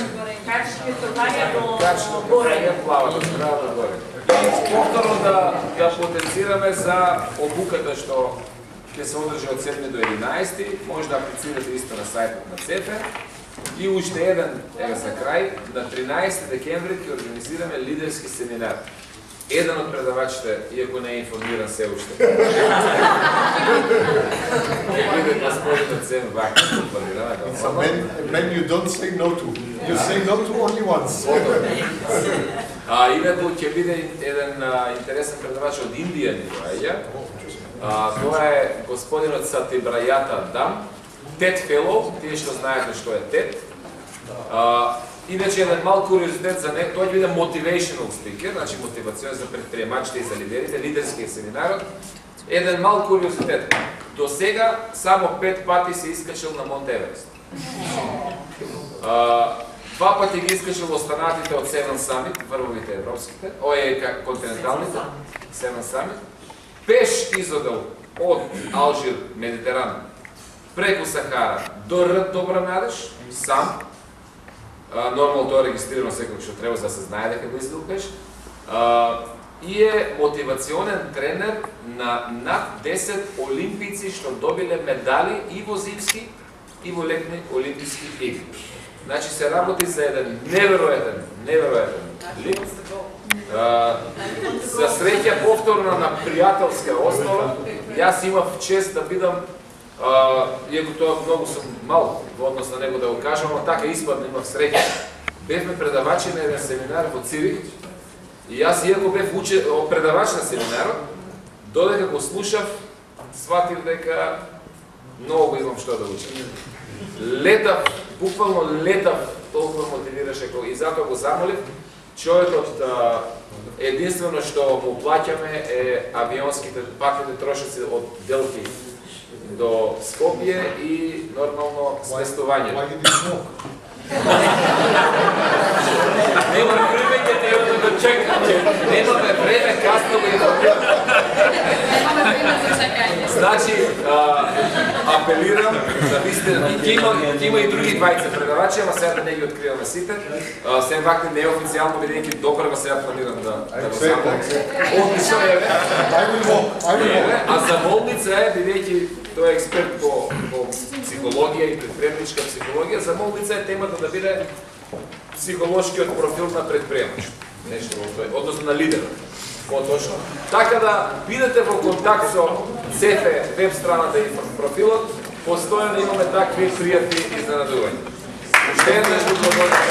качно горе, плава до страна до горе. Повторно да да потенцираме за обуката што ќе се одржи од седми до единаесети, може да аплицирате исто на сајтот на ЦЕФЕ. И уште еден, ега за крај, на тринаесети декември ќе организираме лидерски семинар. Еден од предавачите, иако не е информиран се уште, ќе биде господинот Vaknin, планираме да It's a man, a man you don't say no to. You say no to only once. А, инаку ќе биде еден а, интересен предавач од Индија ни доаѓа. Тоа е господинот Сатибрајата Дам, тед Fellow, тие што знаете што е тед. А, иначе еден мал куриозитет за него, тоа ќе биде motivational speaker, значи мотивацион за предприемачите и за лидерите, лидерскиот семинарот. Еден мал куриозитет. До сега само пет пати се искачил на Монт Еверест. А, два пати ги искачил останатите од Seven Summit, врвовите европските, ој е континенталните, Seven Summit. Пеш изодел од Алжир, Медитеран, преку Сахара до Р Добра Надеж, сам. А, нормално тоа е регистрирано секој што треба за да се знае дека го изидел пеш. А, и е мотивационен тренер на над десет олимпици што добиле медали и во зимски и во летни олимписки игри. Значи се работи за еден неверојатен, неверојатен лик. Uh, за среќа повторно на пријателска основа, јас имав чест да бидам, uh, иако тоа многу сум мал во однос на него да го кажам, но така испадно имав среќа. Бевме предавачи на еден семинар во Цирих и јас иако бев уче, предавач на семинарот, додека го слушав, сватив дека многу го имам што да учам. Летав, буквално летав, толкова мотивираше и затоа го замолив. Човекот единствено што му плаќаме е авионските пакетни трошоци од Делфи до Скопје и нормално сместување. Нема време ќе треба да чекаме. Немаме време, касно го има. Значи, апелирам да ви сте, ќе има, ќе има и други двајца предавачи, ама сега да не ги откриваме сите. Сем Vaknin не е официјално, бидејќи допрва сега планирам да да го запомнам. Одлично е, а за Молница е, бидејќи тој е експерт по, по психологија и предприемничка психологија, за Молница е темата да биде психолошкиот профил на предприемач. Нешто во тој, односно на лидерот. Поточно. Така да бидете во контакт со Цефе веб страната и профилот, постојано имаме такви пријатни изненадувања. Уште еднаш го благодарам.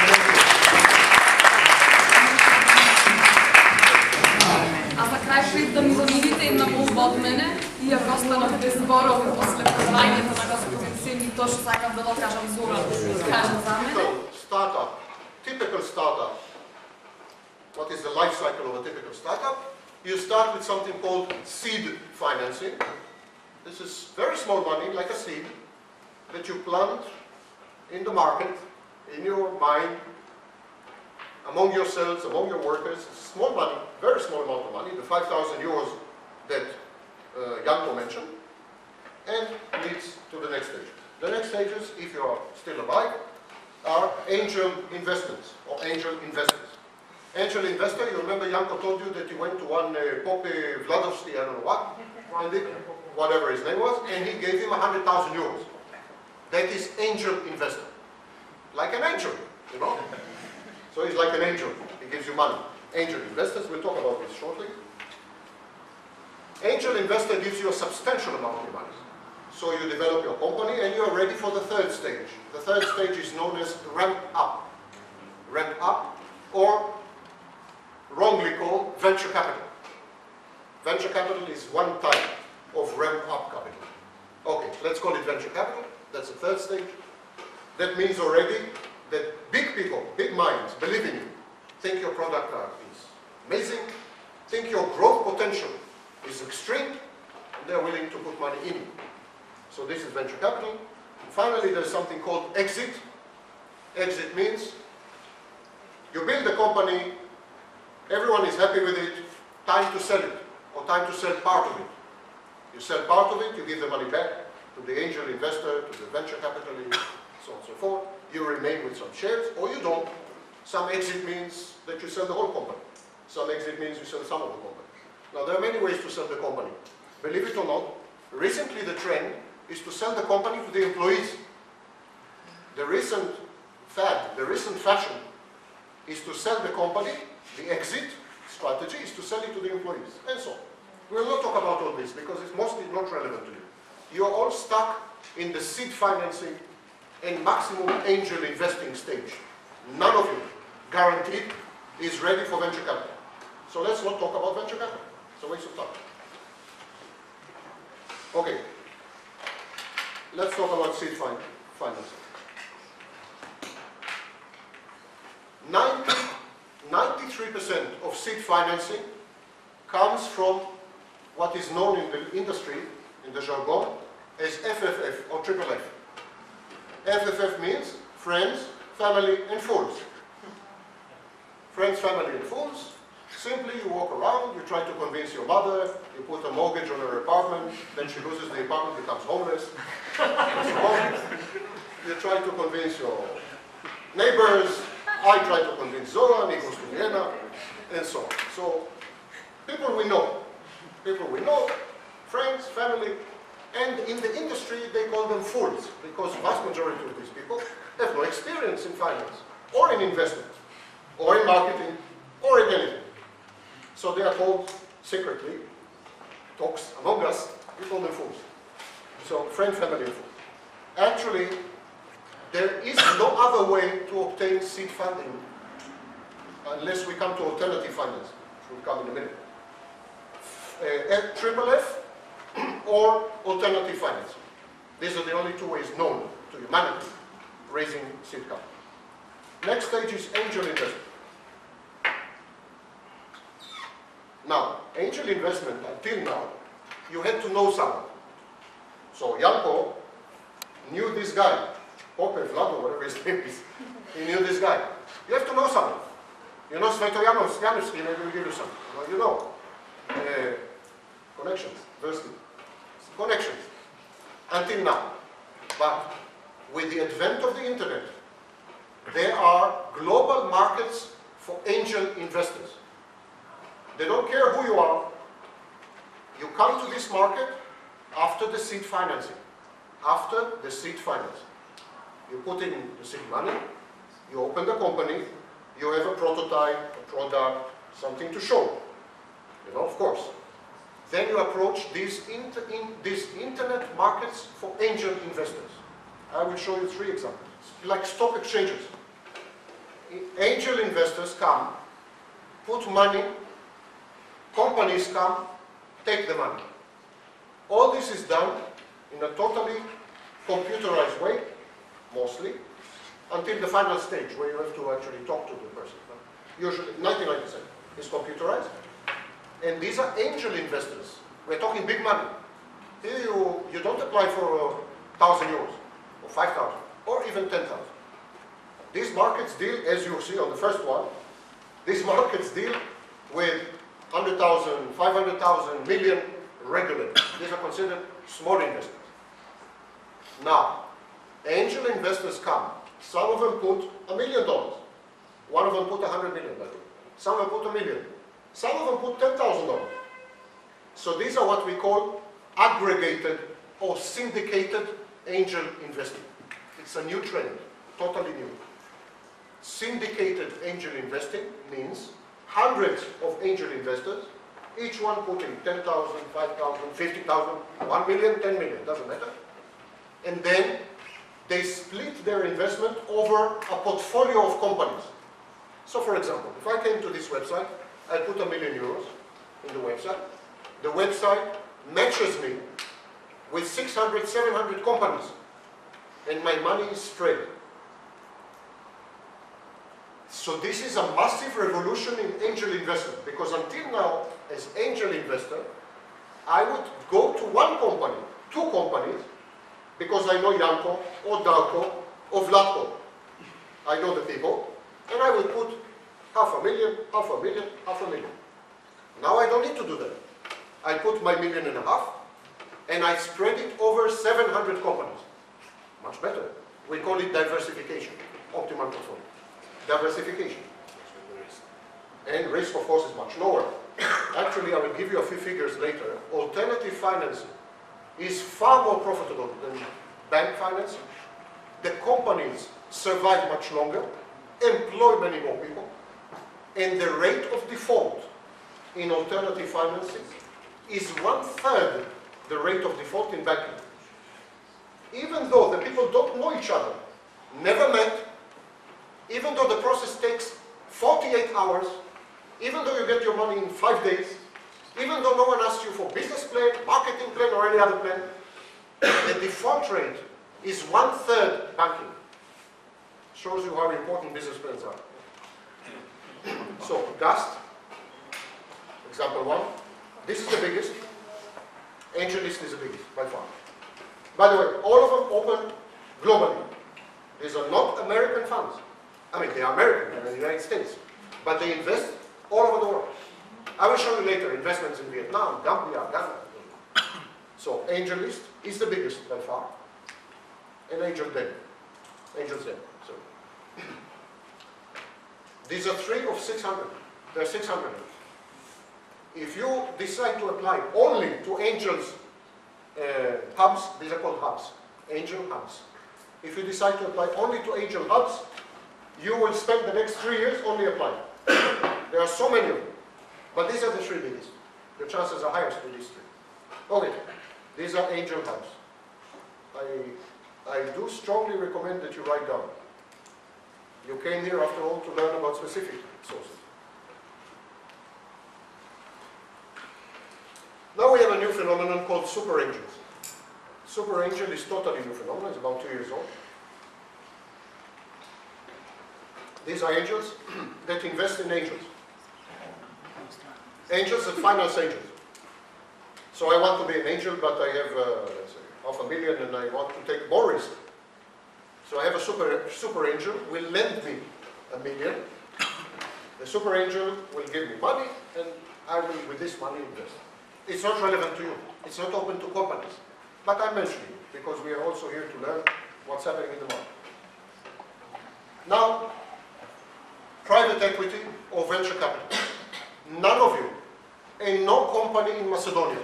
А за крај шеф да ми замирите една молба од мене, иако останавте зборови после предавањето на господин Семи, точно сакам да го кажам Зора, кажа за мене. Startup, typical startup. What is the life cycle of a typical startup? You start with something called seed financing. This is very small money, like a seed, that you plant in the market, in your mind, among yourselves, among your workers. Small money, very small amount of money, the five thousand euros that uh, Janko mentioned, and leads to the next stage. The next stages, if you are still alive, are angel investments or angel investors. Angel investor, you remember Janko told you that he went to one uh, Pope Vladovsky, I don't know what, whatever his name was, and he gave him one hundred thousand euros. That is angel investor. Like an angel, you know? So he's like an angel, he gives you money. Angel investors, we'll talk about this shortly. Angel investor gives you a substantial amount of money. So you develop your company and you are ready for the third stage. The third stage is known as ramp up. Ramp up, or wrongly called venture capital. Venture capital is one type of ramp up capital. Okay, let's call it venture capital. That's the third stage. That means already that big people, big minds believe in you, think your product is amazing, think your growth potential is extreme, and they're willing to put money in you. So this is venture capital. And finally, there's something called exit. Exit means you build a company, everyone is happy with it, time to sell it, or time to sell part of it. You sell part of it, you give the money back to the angel investor, to the venture capitalist, so on and so forth. You remain with some shares, or you don't. Some exit means that you sell the whole company. Some exit means you sell some of the company. Now, there are many ways to sell the company. Believe it or not, recently the trend is to sell the company to the employees. The recent fad, the recent fashion is to sell the company. The exit strategy is to sell it to the employees, and so on. We will not talk about all this because it's mostly not relevant to you. You are all stuck in the seed financing and maximum angel investing stage. None of you, guaranteed, is ready for venture capital. So let's not talk about venture capital. It's a waste of time. Okay. Let's talk about seed fin financing. ninety-three percent of seed financing comes from what is known in the industry, in the jargon, as F F F or triple F. F F F means friends, family, and fools. Friends, family, and fools. Simply, you walk around, you try to convince your mother, you put a mortgage on her apartment, then she loses the apartment, becomes homeless. So you try to convince your neighbors. I try to convince Zoran, he goes to Vienna, and so on. So, people we know, people we know, friends, family, and in the industry they call them fools, because the vast majority of these people have no experience in finance, or in investment, or in marketing, or in anything. So they are called secretly, talks among us, we call them fools. So, friend, family, and fools. Actually, there is no other way to obtain seed funding unless we come to alternative finance, which will come in a minute. Uh, triple F or alternative finance. These are the only two ways known to humanity raising seed capital. Next stage is angel investment. Now, angel investment, until now, you had to know someone. So Janko knew this guy. Pope, Vlado, whatever his name is, he knew this guy. You have to know someone. You know Svetojanovsky, maybe we'll give you some. Well, you know, uh, connections, firstly. Connections. until now. But with the advent of the internet, there are global markets for angel investors. They don't care who you are. You come to this market after the seed financing. After the seed financing. You put in the seed money, you open the company, you have a prototype, a product, something to show. You know, of course. Then you approach these, inter in, these internet markets for angel investors. I will show you three examples. Like stock exchanges. Angel investors come, put money, companies come, take the money. All this is done in a totally computerized way, mostly, until the final stage where you have to actually talk to the person. Usually ninety-nine percent is computerized. And these are angel investors. We're talking big money. Here you, you don't apply for a thousand euros, or five thousand, or even ten thousand. These markets deal, as you see on the first one, these markets deal with one hundred thousand, five hundred thousand, million regularly. These are considered small investors. Now, angel investors come. Some of them put a million dollars. One of them put a hundred million dollars. Some of them put a million. Some of them put ten thousand dollars. So these are what we call aggregated or syndicated angel investing. It's a new trend, totally new. Syndicated angel investing means hundreds of angel investors, each one putting ten thousand, five thousand, fifty thousand, one million, ten million, doesn't matter. And then they split their investment over a portfolio of companies. So for example, if I came to this website, I put a million euros in the website. The website matches me with six hundred, seven hundred companies, and my money is spread. So this is a massive revolution in angel investment, because until now, as angel investor, I would go to one company, two companies, because I know Janko, or Darko, or Vlatko. I know the people, and I would put half a million, half a million, half a million. Now I don't need to do that. I put my million and a half, and I spread it over seven hundred companies. Much better. We call it diversification, optimal portfolio. Diversification. And risk, of course, is much lower. Actually, I will give you a few figures later. Alternative financing is far more profitable than bank financing. The companies survive much longer, employ many more people, and the rate of default in alternative financing is one-third the rate of default in banking. Even though the people don't know each other, never met, even though the process takes forty-eight hours, even though you get your money in five days, even though no one asks you for business plan, marketing plan, or any other plan, the default rate is one-third banking. Shows you how important business plans are. So, Gast, example one. This is the biggest. AngelList is the biggest, by far. By the way, all of them open globally. These are not American funds. I mean, they are American, they're in the United States. But they invest all over the world. I will show you later investments in Vietnam, Gambia, Ghana. So, AngelList is the biggest, by far. And Angel Den. Angel Den, sorry. These are three of six hundred. There are six hundred. If you decide to apply only to angels uh, hubs, these are called hubs, angel hubs. If you decide to apply only to angel hubs, you will spend the next three years only applying. There are so many of them, but these are the three biggest. The chances are highest with these three. Okay, these are angel hubs. I, I do strongly recommend that you write down. You came here, after all, to learn about specific sources. Now we have a new phenomenon called super angels. Super angel is totally new phenomenon. It's about two years old. These are angels that invest in angels. Angels that finance angels. So I want to be an angel, but I have uh, let's say half a million, and I want to take more risk. So I have a super super angel will lend me a million. The super angel will give me money, and I will, with this money, invest. It's not relevant to you. It's not open to companies. but I'm mentioning it because we are also here to learn what's happening in the market. Now, private equity or venture capital. None of you, and no company in Macedonia,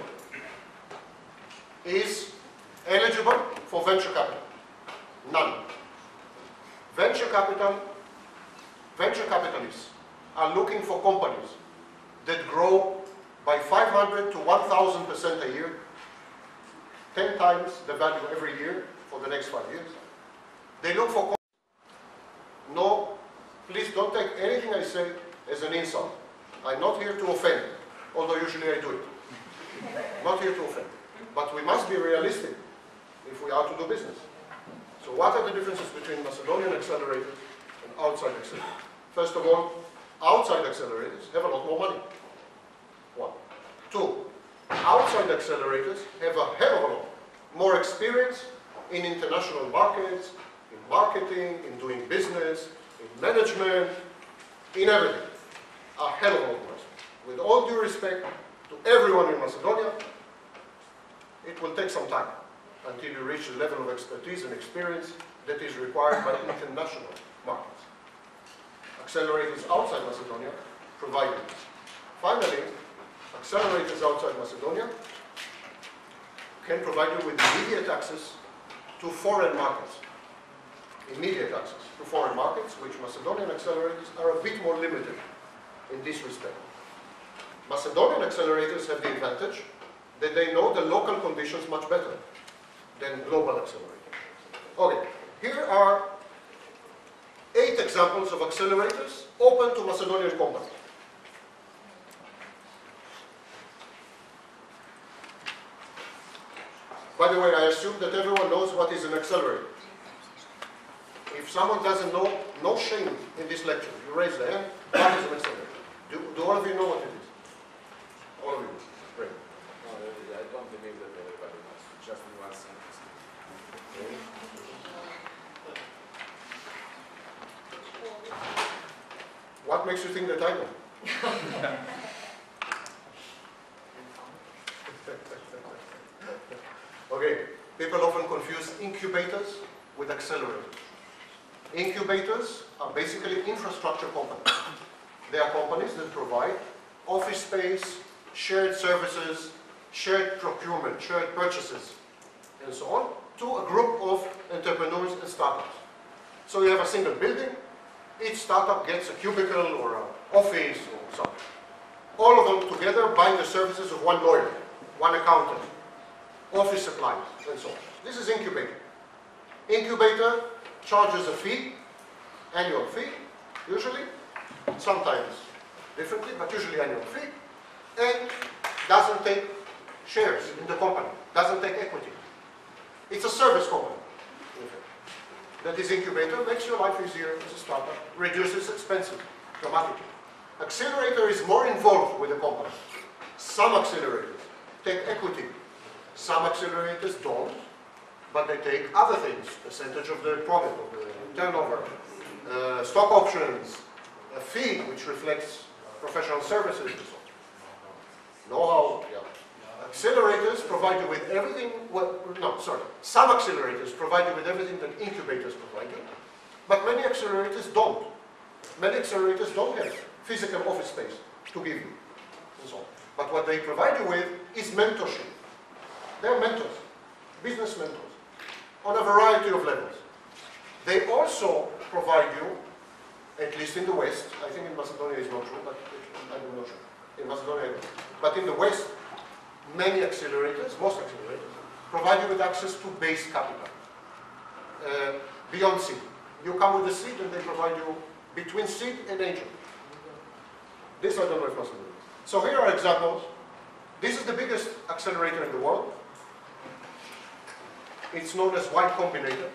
is eligible for venture capital. None. Venture capital, venture capitalists are looking for companies that grow by five hundred to one thousand percent a year, ten times the value every year for the next five years. They look for no, please don't take anything I say as an insult. I'm not here to offend, although usually I do it. Not here to offend. But we must be realistic if we are to do business. So what are the differences between Macedonian accelerators and outside accelerators? First of all, outside accelerators have a lot more money. One. Two, outside accelerators have a hell of a lot more experience in international markets, in marketing, in doing business, in management, in everything. A hell of a lot more. With all due respect to everyone in Macedonia, it will take some time until you reach the level of expertise and experience that is required by international markets. Accelerators outside Macedonia provide it. Finally, accelerators outside Macedonia can provide you with immediate access to foreign markets. Immediate access to foreign markets, which Macedonian accelerators are a bit more limited in this respect. Macedonian accelerators have the advantage that they know the local conditions much better than global accelerators. Okay, here are eight examples of accelerators open to Macedonian companies. By the way, I assume that everyone knows what is an accelerator. If someone doesn't know, no shame in this lecture. You raise the hand, what is an accelerator? Do, do all of you know what it is? All of you. Great. No, I don't believe that everybody knows. Just in one sentence. What makes you think that I know? Okay, people often confuse incubators with accelerators. Incubators are basically infrastructure companies. They are companies that provide office space, shared services, shared procurement, shared purchases, and so on, to a group of entrepreneurs and startups. So you have a single building, each startup gets a cubicle or an office or something. All of them together buying the services of one lawyer, one accountant, office supplies, and so on. This is incubator. Incubator charges a fee, annual fee, usually, sometimes differently, but usually annual fee, and doesn't take shares in the company, doesn't take equity. It's a service company. That is incubator, makes your life easier as a startup, reduces expenses dramatically. Accelerator is more involved with the company. Some accelerators take equity, some accelerators don't, but they take other things, percentage of the profit, of the turnover, uh, stock options, a fee which reflects professional services and so on. Know-how, yeah. Accelerators provide you with everything, well, no, sorry, some accelerators provide you with everything that incubators provide you, but many accelerators don't. Many accelerators don't have physical office space to give you, and so on. But what they provide you with is mentorship. They're mentors, business mentors, on a variety of levels. They also provide you, at least in the West, I think in Macedonia is not true, but I'm not sure. In Macedonia, but in the West, many accelerators, most accelerators, provide you with access to base capital, uh, beyond seed. You come with a seed and they provide you between seed and angel. This I don't know if Macedonia is. So here are examples. This is the biggest accelerator in the world. It's known as Y Combinator.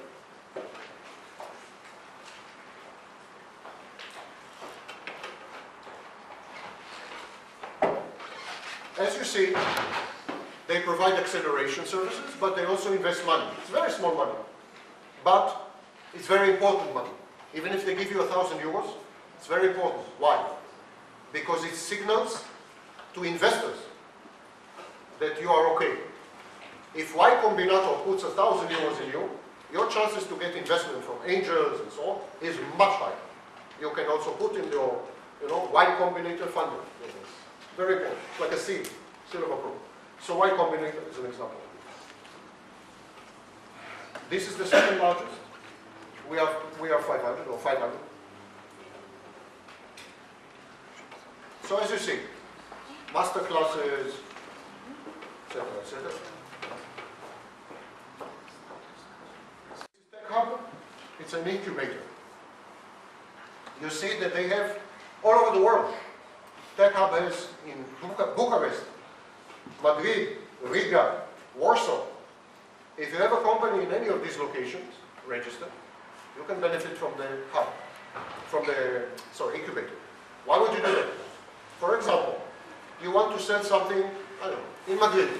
As you see, they provide acceleration services, but they also invest money. It's very small money, but it's very important money. Even if they give you a thousand euros, it's very important. Why? Because it signals to investors that you are okay. If Y Combinator puts a thousand euros in you, your chances to get investment from angels and so on is much higher. You can also put in your, you know, Y Combinator funding. Very important, like a seed, seed of approval. So Y Combinator is an example. This is the second largest. We have we are five hundred or five hundred. So as you see, master classes, et cetera, et cetera. Tech Hub, it's an incubator. You see that they have all over the world. Tech Hub has in Buca Bucharest, Madrid, Riga, Warsaw. If you have a company in any of these locations, register, you can benefit from the hub, from the, sorry, incubator. Why would you do that? For example, you want to sell something, I don't know, in Madrid.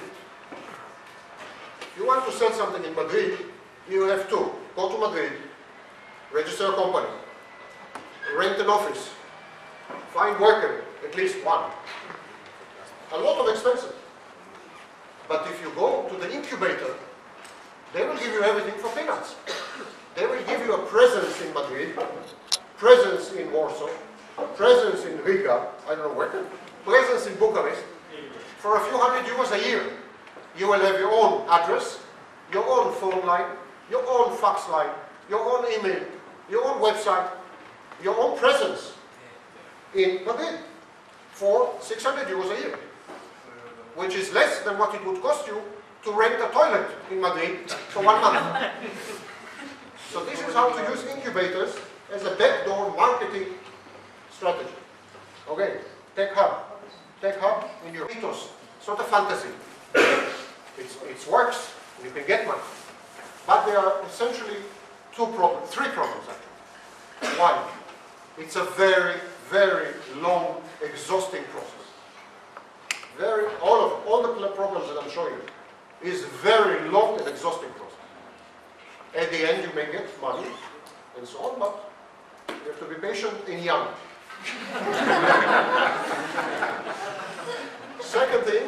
If you want to sell something in Madrid, you have to go to Madrid, register a company, rent an office, find worker, at least one. A lot of expenses. But if you go to the incubator, they will give you everything for peanuts. They will give you a presence in Madrid, presence in Warsaw, presence in Riga, I don't know where, presence in Bucharest. For a few hundred euros a year, you will have your own address, your own phone line, your own fax line, your own email, your own website, your own presence in Madrid for six hundred euros a year, which is less than what it would cost you to rent a toilet in Madrid for one month. So this is how to use incubators as a backdoor marketing strategy. Okay, Tech Hub. Tech Hub in your ethos. It's not a fantasy. It's, it works, and you can get money. But there are essentially two problems, three problems actually. One, it's a very, very long, exhausting process. Very, all of all the problems that I'm showing you is very long and exhausting process. At the end, you may get money and so on, but you have to be patient and young. Second thing,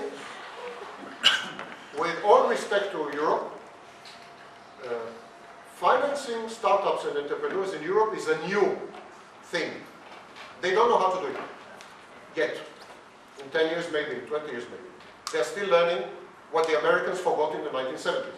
with all respect to Europe, uh, financing startups and entrepreneurs in Europe is a new thing. They don't know how to do it yet. In ten years, maybe, in twenty years, maybe. They're still learning what the Americans forgot in the nineteen seventies.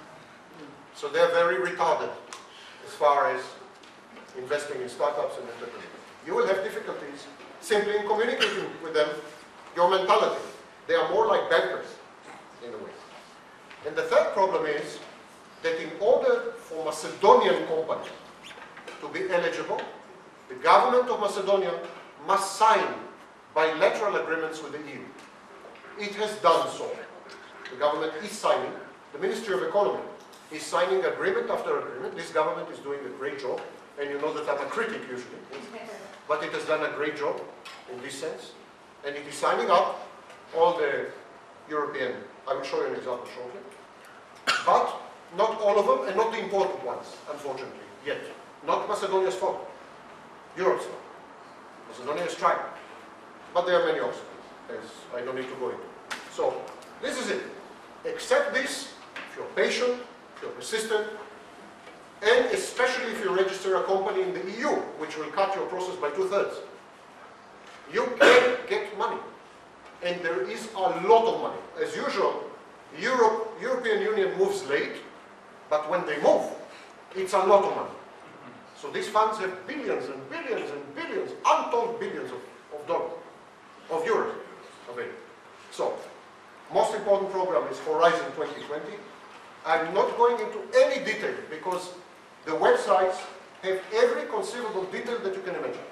So they're very retarded as far as investing in startups and entrepreneurs. You will have difficulties simply in communicating with them your mentality. They are more like bankers, in a way. And the third problem is that in order for Macedonian companies to be eligible, the government of Macedonia must sign bilateral agreements with the E U. It has done so. The government is signing, the Ministry of Economy is signing agreement after agreement. This government is doing a great job, and you know that I'm a critic usually, but it has done a great job in this sense, and it is signing up all the European, I will show you an example shortly, but not all of them, and not the important ones, unfortunately, yet. Not Macedonia's fault, Europe's fault. Macedonia is trying, but there are many obstacles, as I don't need to go into. So, this is it. Accept this, if you're patient, if you're persistent, and especially if you register a company in the E U, which will cut your process by two-thirds. You can get money, and there is a lot of money. As usual, Europe, European Union moves late, but when they move, it's a lot of money. So these funds have billions and billions and billions, untold billions of, of dollars, of euros available. So, most important program is Horizon twenty twenty. I'm not going into any detail because the websites have every conceivable detail that you can imagine.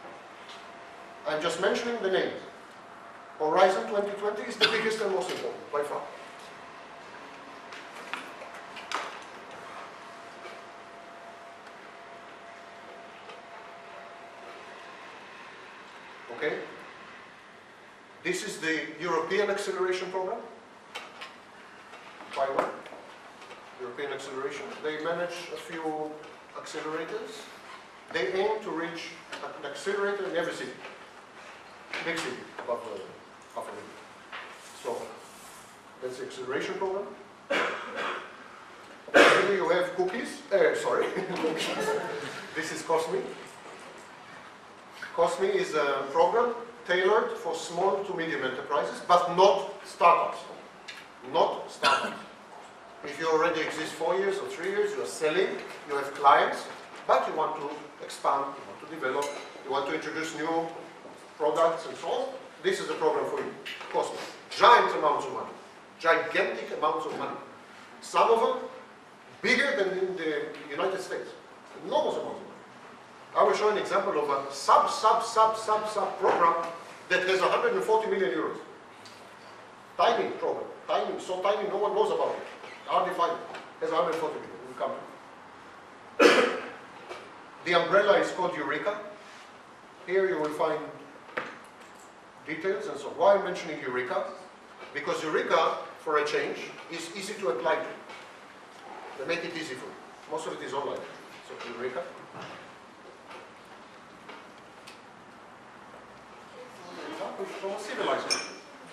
I'm just mentioning the names. Horizon twenty twenty is the biggest and most important, by far. Okay? This is the European Acceleration Program. Taiwan. European Acceleration. They manage a few accelerators. They aim to reach an accelerator in every city. Big city, above uh, half a million. So, that's the acceleration program. Here you have cookies. Uh, sorry, cookies. This is COSME. COSME is a program tailored for small to medium enterprises, but not startups. Not startups. If you already exist four years or three years, you are selling, you have clients, but you want to expand, you want to develop, you want to introduce new products and so on, this is the program for you. COSME. Giant amounts of money. Gigantic amounts of money. Some of them bigger than in the United States. Enormous amounts of money. I will show an example of a sub, sub, sub, sub, sub program that has one hundred forty million euros. Tiny program. Tiny, so tiny no one knows about it. Hardly find it. Has one hundred forty million. We'll come to it. The umbrella is called Eureka. Here you will find details and so on. Why I'm mentioning Eureka? Because Eureka, for a change, is easy to apply to. They make it easy for you. Most of it is online. So Eureka. Example from a civilized one.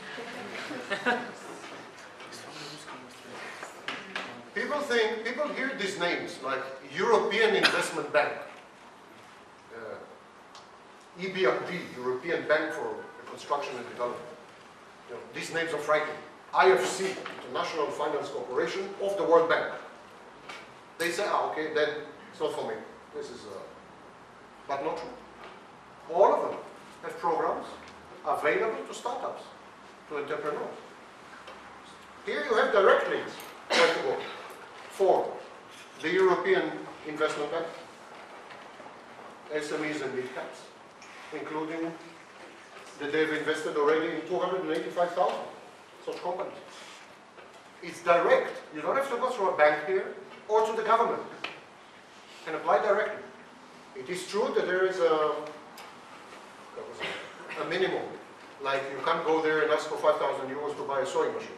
People think, people hear these names like European Investment Bank, uh, E B R D, European Bank for Reconstruction and Development. You know, these names are frightening. I F C, International Finance Corporation of the World Bank. They say, ah, okay, then it's not for me. This is, uh, but not true. All of them have programs available to startups, to entrepreneurs. Here you have direct links where to go for the European Investment Bank, S M Es and mid-caps, including that they've invested already in two hundred eighty-five thousand such companies. It's direct. You don't have to go through a bank here or to the government. You can apply directly. It is true that there is a, a minimum. Like you can't go there and ask for five thousand euros to buy a sewing machine.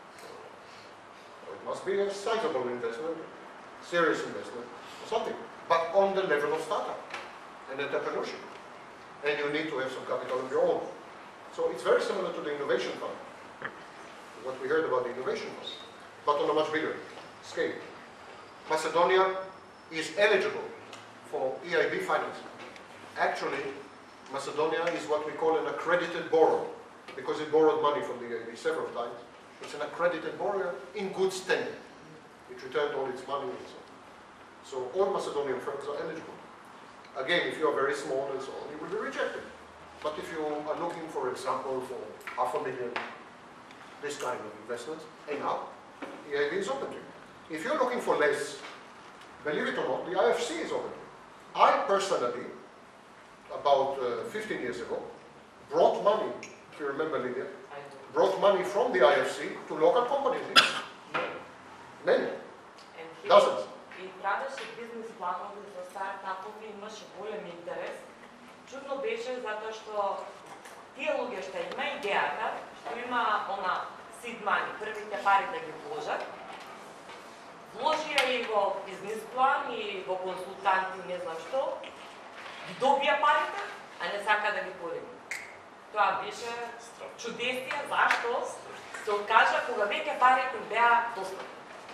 It must be a sizable investment, serious investment, or something. But on the level of startup and entrepreneurship. And you need to have some capital of your own. So it's very similar to the innovation fund. What we heard about the innovation fund. But on a much bigger scale. Macedonia is eligible for E I B financing. Actually, Macedonia is what we call an accredited borrower, because it borrowed money from the E I B several times. It's an accredited borrower in good standing. It returned all its money and so on. So all Macedonian firms are eligible. Again, if you are very small and so on, you will be rejected. But if you are looking, for example, for half a million, this kind of investment, and now, E I B is open to you. If you're looking for less, believe it or not, the I F C is open to you. I personally, about uh, fifteen years ago, brought money, if you remember Lydia, brought money from the I F C to local companies. Many. Dozens. И правеше бизнес планови за стартапови, имаше голем интерес. Чудно беше затоа што тие луѓе што има идејата, што има она seed money, првите пари да ги вложат, вложија и во бизнес план и во консултанти, не знам што, ги добија парите, а не сака да ги полеми. Тоа беше чудесие, зашто се откажа кога веќе парите беа достапни.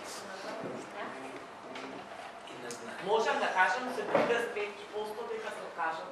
Можем да кажем седемдесет и пет проценти дека се откажат.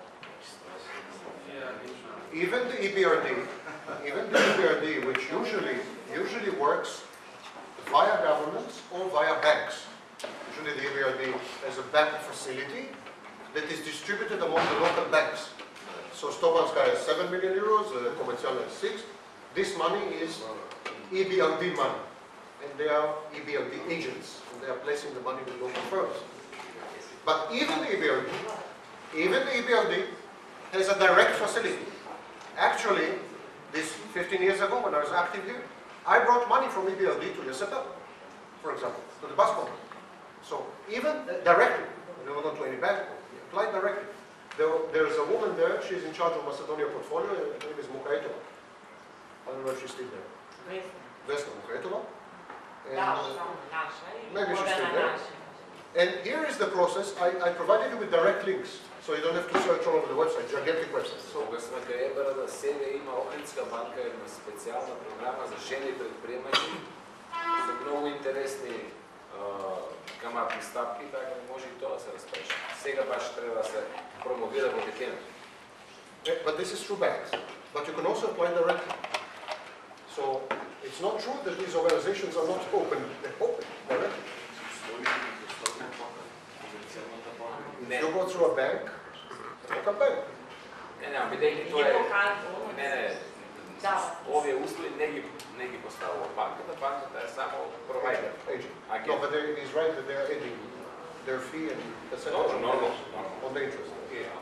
Even the E B R D, even the E B R D, which usually usually works via governments or via banks. Usually the E B R D has a bank facility that is distributed among the local banks. So Stobanska has seven million euros, uh, Komercijalna has six. This money is E B R D money, and they are E B R D agents, and they are placing the money with local firms. But even the E B R D, even the E B R D has a direct facility. Actually, this fifteen years ago when I was active here, I brought money from E B R D to Yesetel, for example, to the bus company. So even uh, directly, we don't go to any bank, we applied directly. There, there's a woman there, she's in charge of Macedonia portfolio, her name is Mukaitova. I don't know if she's still there. Vesna Mukaitova. And, uh, maybe she's still there. And here is the process. I, I provided you with direct links, so you don't have to search all over the website, gigantic website. So, Кога сме Каебара да седе има Охридска банка, една специална програма за жени предприемачи со многу интерес. интересни каматни стапки, така да може и тоа да се разпреше. Сега баш треба да се промовира во детенето. But this is through banks. But you can also apply directly. So it's not true that these organizations are not open. They're open directly. If you go through a bank, like a bank. Не, не, бидејќи тоа е... Не, не, овие услови не ги, не ги поставува банката, банката е само провайдер. No, but there, he's right that they're adding their fee and percentage No, no, no, no. on the interest.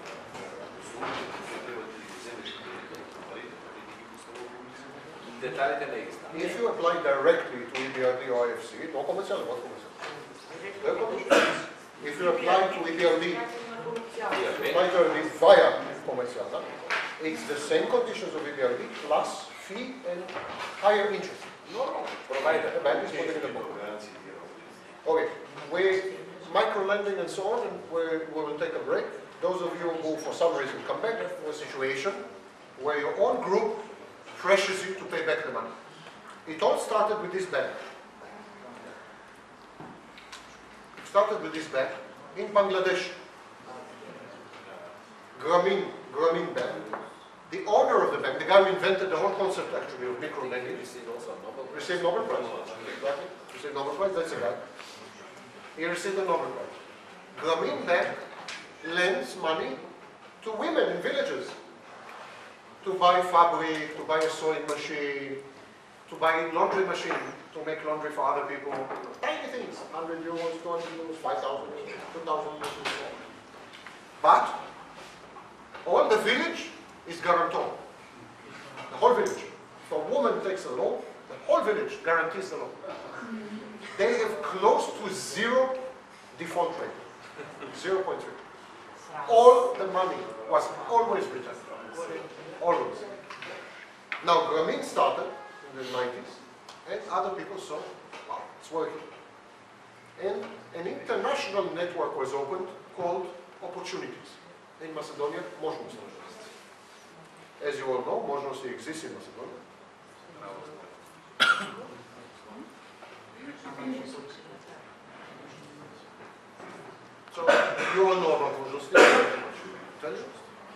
Деталите не ги стават. If you apply directly to E B R D or I F C, no commercial, what commercial? They're commercial. If you apply to E B R D, apply directly via commercial, it's the same conditions of E B R D plus fee and higher interest. No, no, provider. The bank is putting in the book. Okay, we micro lending and so on, and we, we will take a break. Those of you who for some reason come back to a situation where your own group pressures you to pay back the money. It all started with this bank. It started with this bank in Bangladesh. Grameen, Grameen Bank. The owner of the bank, the guy who invented the whole concept actually of micro lending, Received also Nobel Prize. received Nobel Prize. Exactly. Received Nobel Prize, that's a guy. He received the Nobel Prize. Grameen Bank lends money to women in villages to buy fabric, to buy a sewing machine, to buy a laundry machine, to make laundry for other people. Tiny things, one hundred euros, two hundred euros, five thousand, two thousand euros. But all the village is guarantor. The whole village. If a woman takes a loan, the whole village guarantees the loan. They have close to zero default rate. zero point three. All the money was always returned. Always. Now Grameen started in the nineties and other people saw, wow, it's working. And an international network was opened called Opportunities. In Macedonia, možnosti. As you all know, možnosti exist in Macedonia. So you all know about možnosti. Tell you.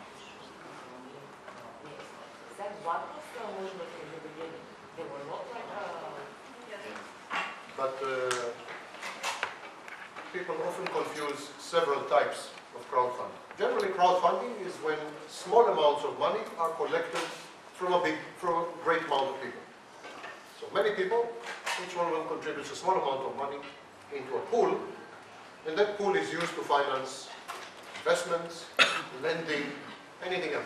But uh, people often confuse several types of crowdfunding. Generally, crowdfunding is when small amounts of money are collected from a big, from a great amount of people. So many people, each one of them contributes a small amount of money into a pool, and that pool is used to finance investments, lending, anything else.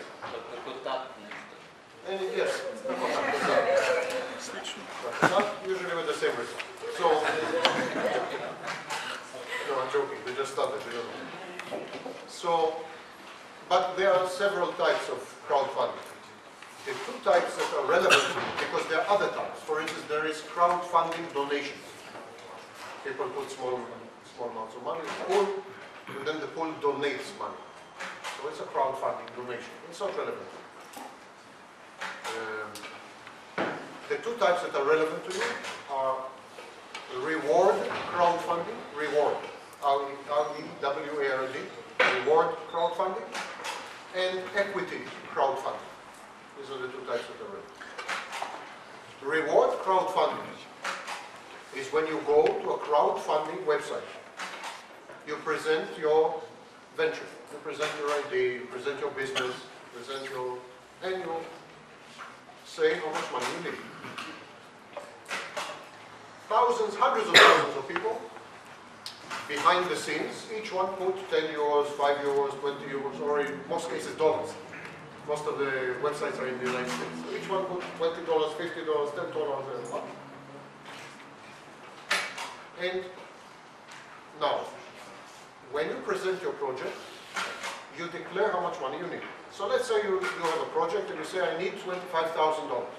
And yes, not usually with the same result. So, no, I'm joking. We just started. We don't know. So, but there are several types of crowdfunding. The two types that are relevant because there are other types. For instance, there is crowdfunding donations. People put small, small amounts of money in the pool, and then the pool donates money. So it's a crowdfunding donation. It's not relevant. Um, the two types that are relevant to you are reward crowdfunding, reward, R E W A R D, reward crowdfunding, and equity crowdfunding. These are the two types that are relevant. Reward crowdfunding is when you go to a crowdfunding website. You present your venture, you present your idea, you present your business, present your, and you say how much money you need. Thousands, hundreds of thousands of people behind the scenes, each one put ten euros, five euros, twenty euros, or in most cases dollars. Most of the websites are in the United States. So each one put twenty dollars, fifty dollars, ten dollars, and what? And now, when you present your project, you declare how much money you need. So let's say you, you have a project and you say, I need twenty-five thousand dollars.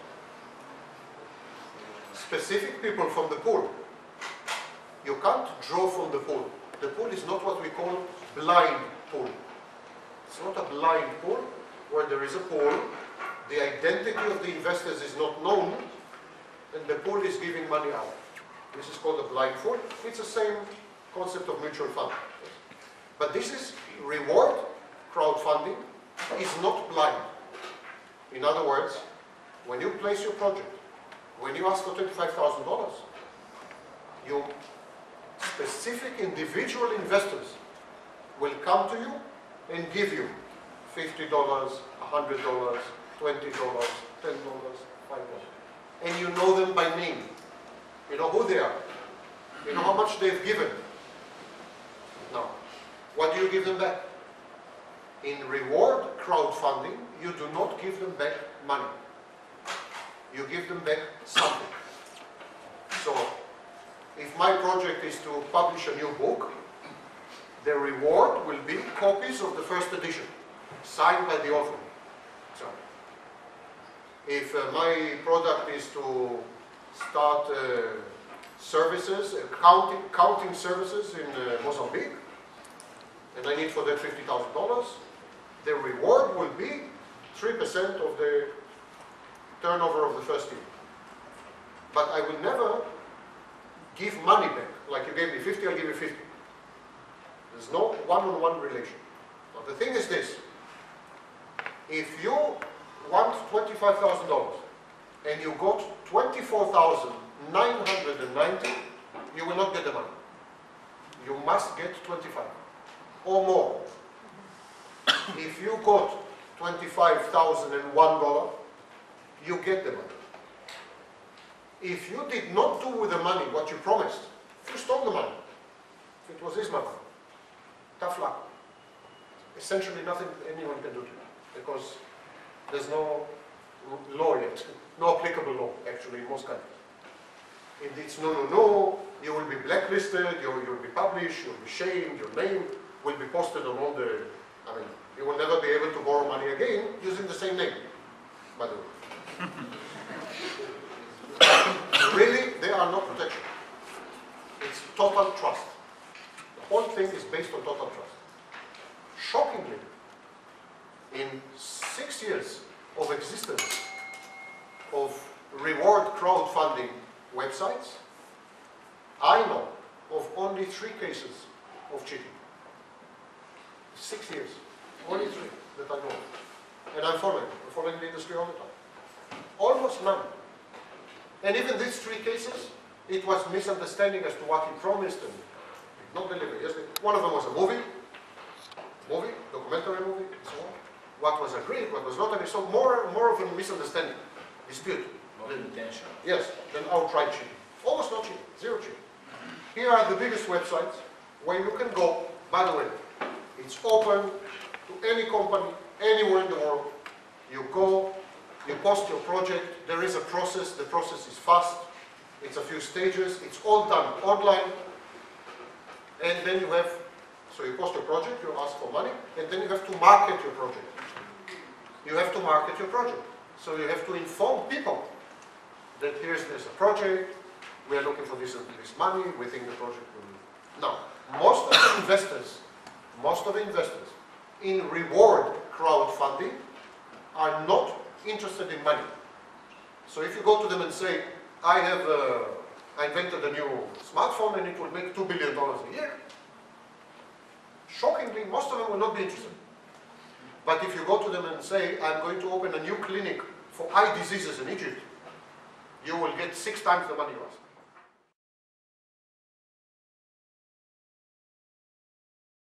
Specific people from the pool. You can't draw from the pool. The pool is not what we call blind pool. It's not a blind pool where there is a pool, the identity of the investors is not known, and the pool is giving money out. This is called a blind fund. It's the same concept of mutual fund. But this is reward crowdfunding is not blind. In other words, when you place your project, when you ask for twenty-five thousand dollars, your specific individual investors will come to you and give you fifty dollars, one hundred dollars, twenty dollars, ten dollars, five dollars. And you know them by name. You know who they are. You know how much they've given. Now, what do you give them back? In reward crowdfunding, you do not give them back money. You give them back something. So, if my project is to publish a new book, the reward will be copies of the first edition, signed by the author. So, if uh, my product is to start uh, services, uh, counting, counting services in uh, Mozambique, and I need for that fifty thousand dollars, the reward will be three percent of the turnover of the first year. But I will never give money back. Like you gave me fifty, I'll give you fifty. There's no one-on-one relation. But the thing is this. If you want twenty-five thousand dollars and you got twenty-four thousand nine hundred ninety, you will not get the money. You must get twenty-five or more. If you got twenty-five thousand one dollars, you get the money. If you did not do with the money what you promised, if you stole the money, if it was his money, tough luck. Essentially nothing anyone can do to you, because there's no law yet, no applicable law actually in most countries. If it's no, no, no, you will be blacklisted, you will be published, you'll be shamed, your name will be posted on all the, I mean, you will never be able to borrow money again using the same name, by the way. Really, they are not protection. It's total trust. The whole thing is based on total trust. Shockingly, in six years of existence of reward crowdfunding websites, I know of only three cases of cheating. Six years. Only three that I know of. And I'm following. I'm following the industry all the time. Almost none. And even these three cases, it was misunderstanding as to what he promised and did not deliver. Yes, one of them was a movie, movie, documentary movie, and so on. What was agreed, what was not agreed. So more, more of a misunderstanding, dispute. Not intentional. Yes, then outright cheating. Almost no cheating, zero cheating. Here are the biggest websites where you can go. By the way, it's open to any company, anywhere in the world. You go, you post your project, there is a process, the process is fast, it's a few stages, it's all done online, and then you have, so you post your project, you ask for money, and then you have to market your project. You have to market your project. So you have to inform people that here's there's a project, we are looking for this and this money, we think the project will... Now, most of the investors, most of the investors in reward crowdfunding are not interested in money. So if you go to them and say, I have, uh, I invented a new smartphone and it will make two billion dollars a year, shockingly, most of them will not be interested. But if you go to them and say, I'm going to open a new clinic for eye diseases in Egypt, you will get six times the money you ask.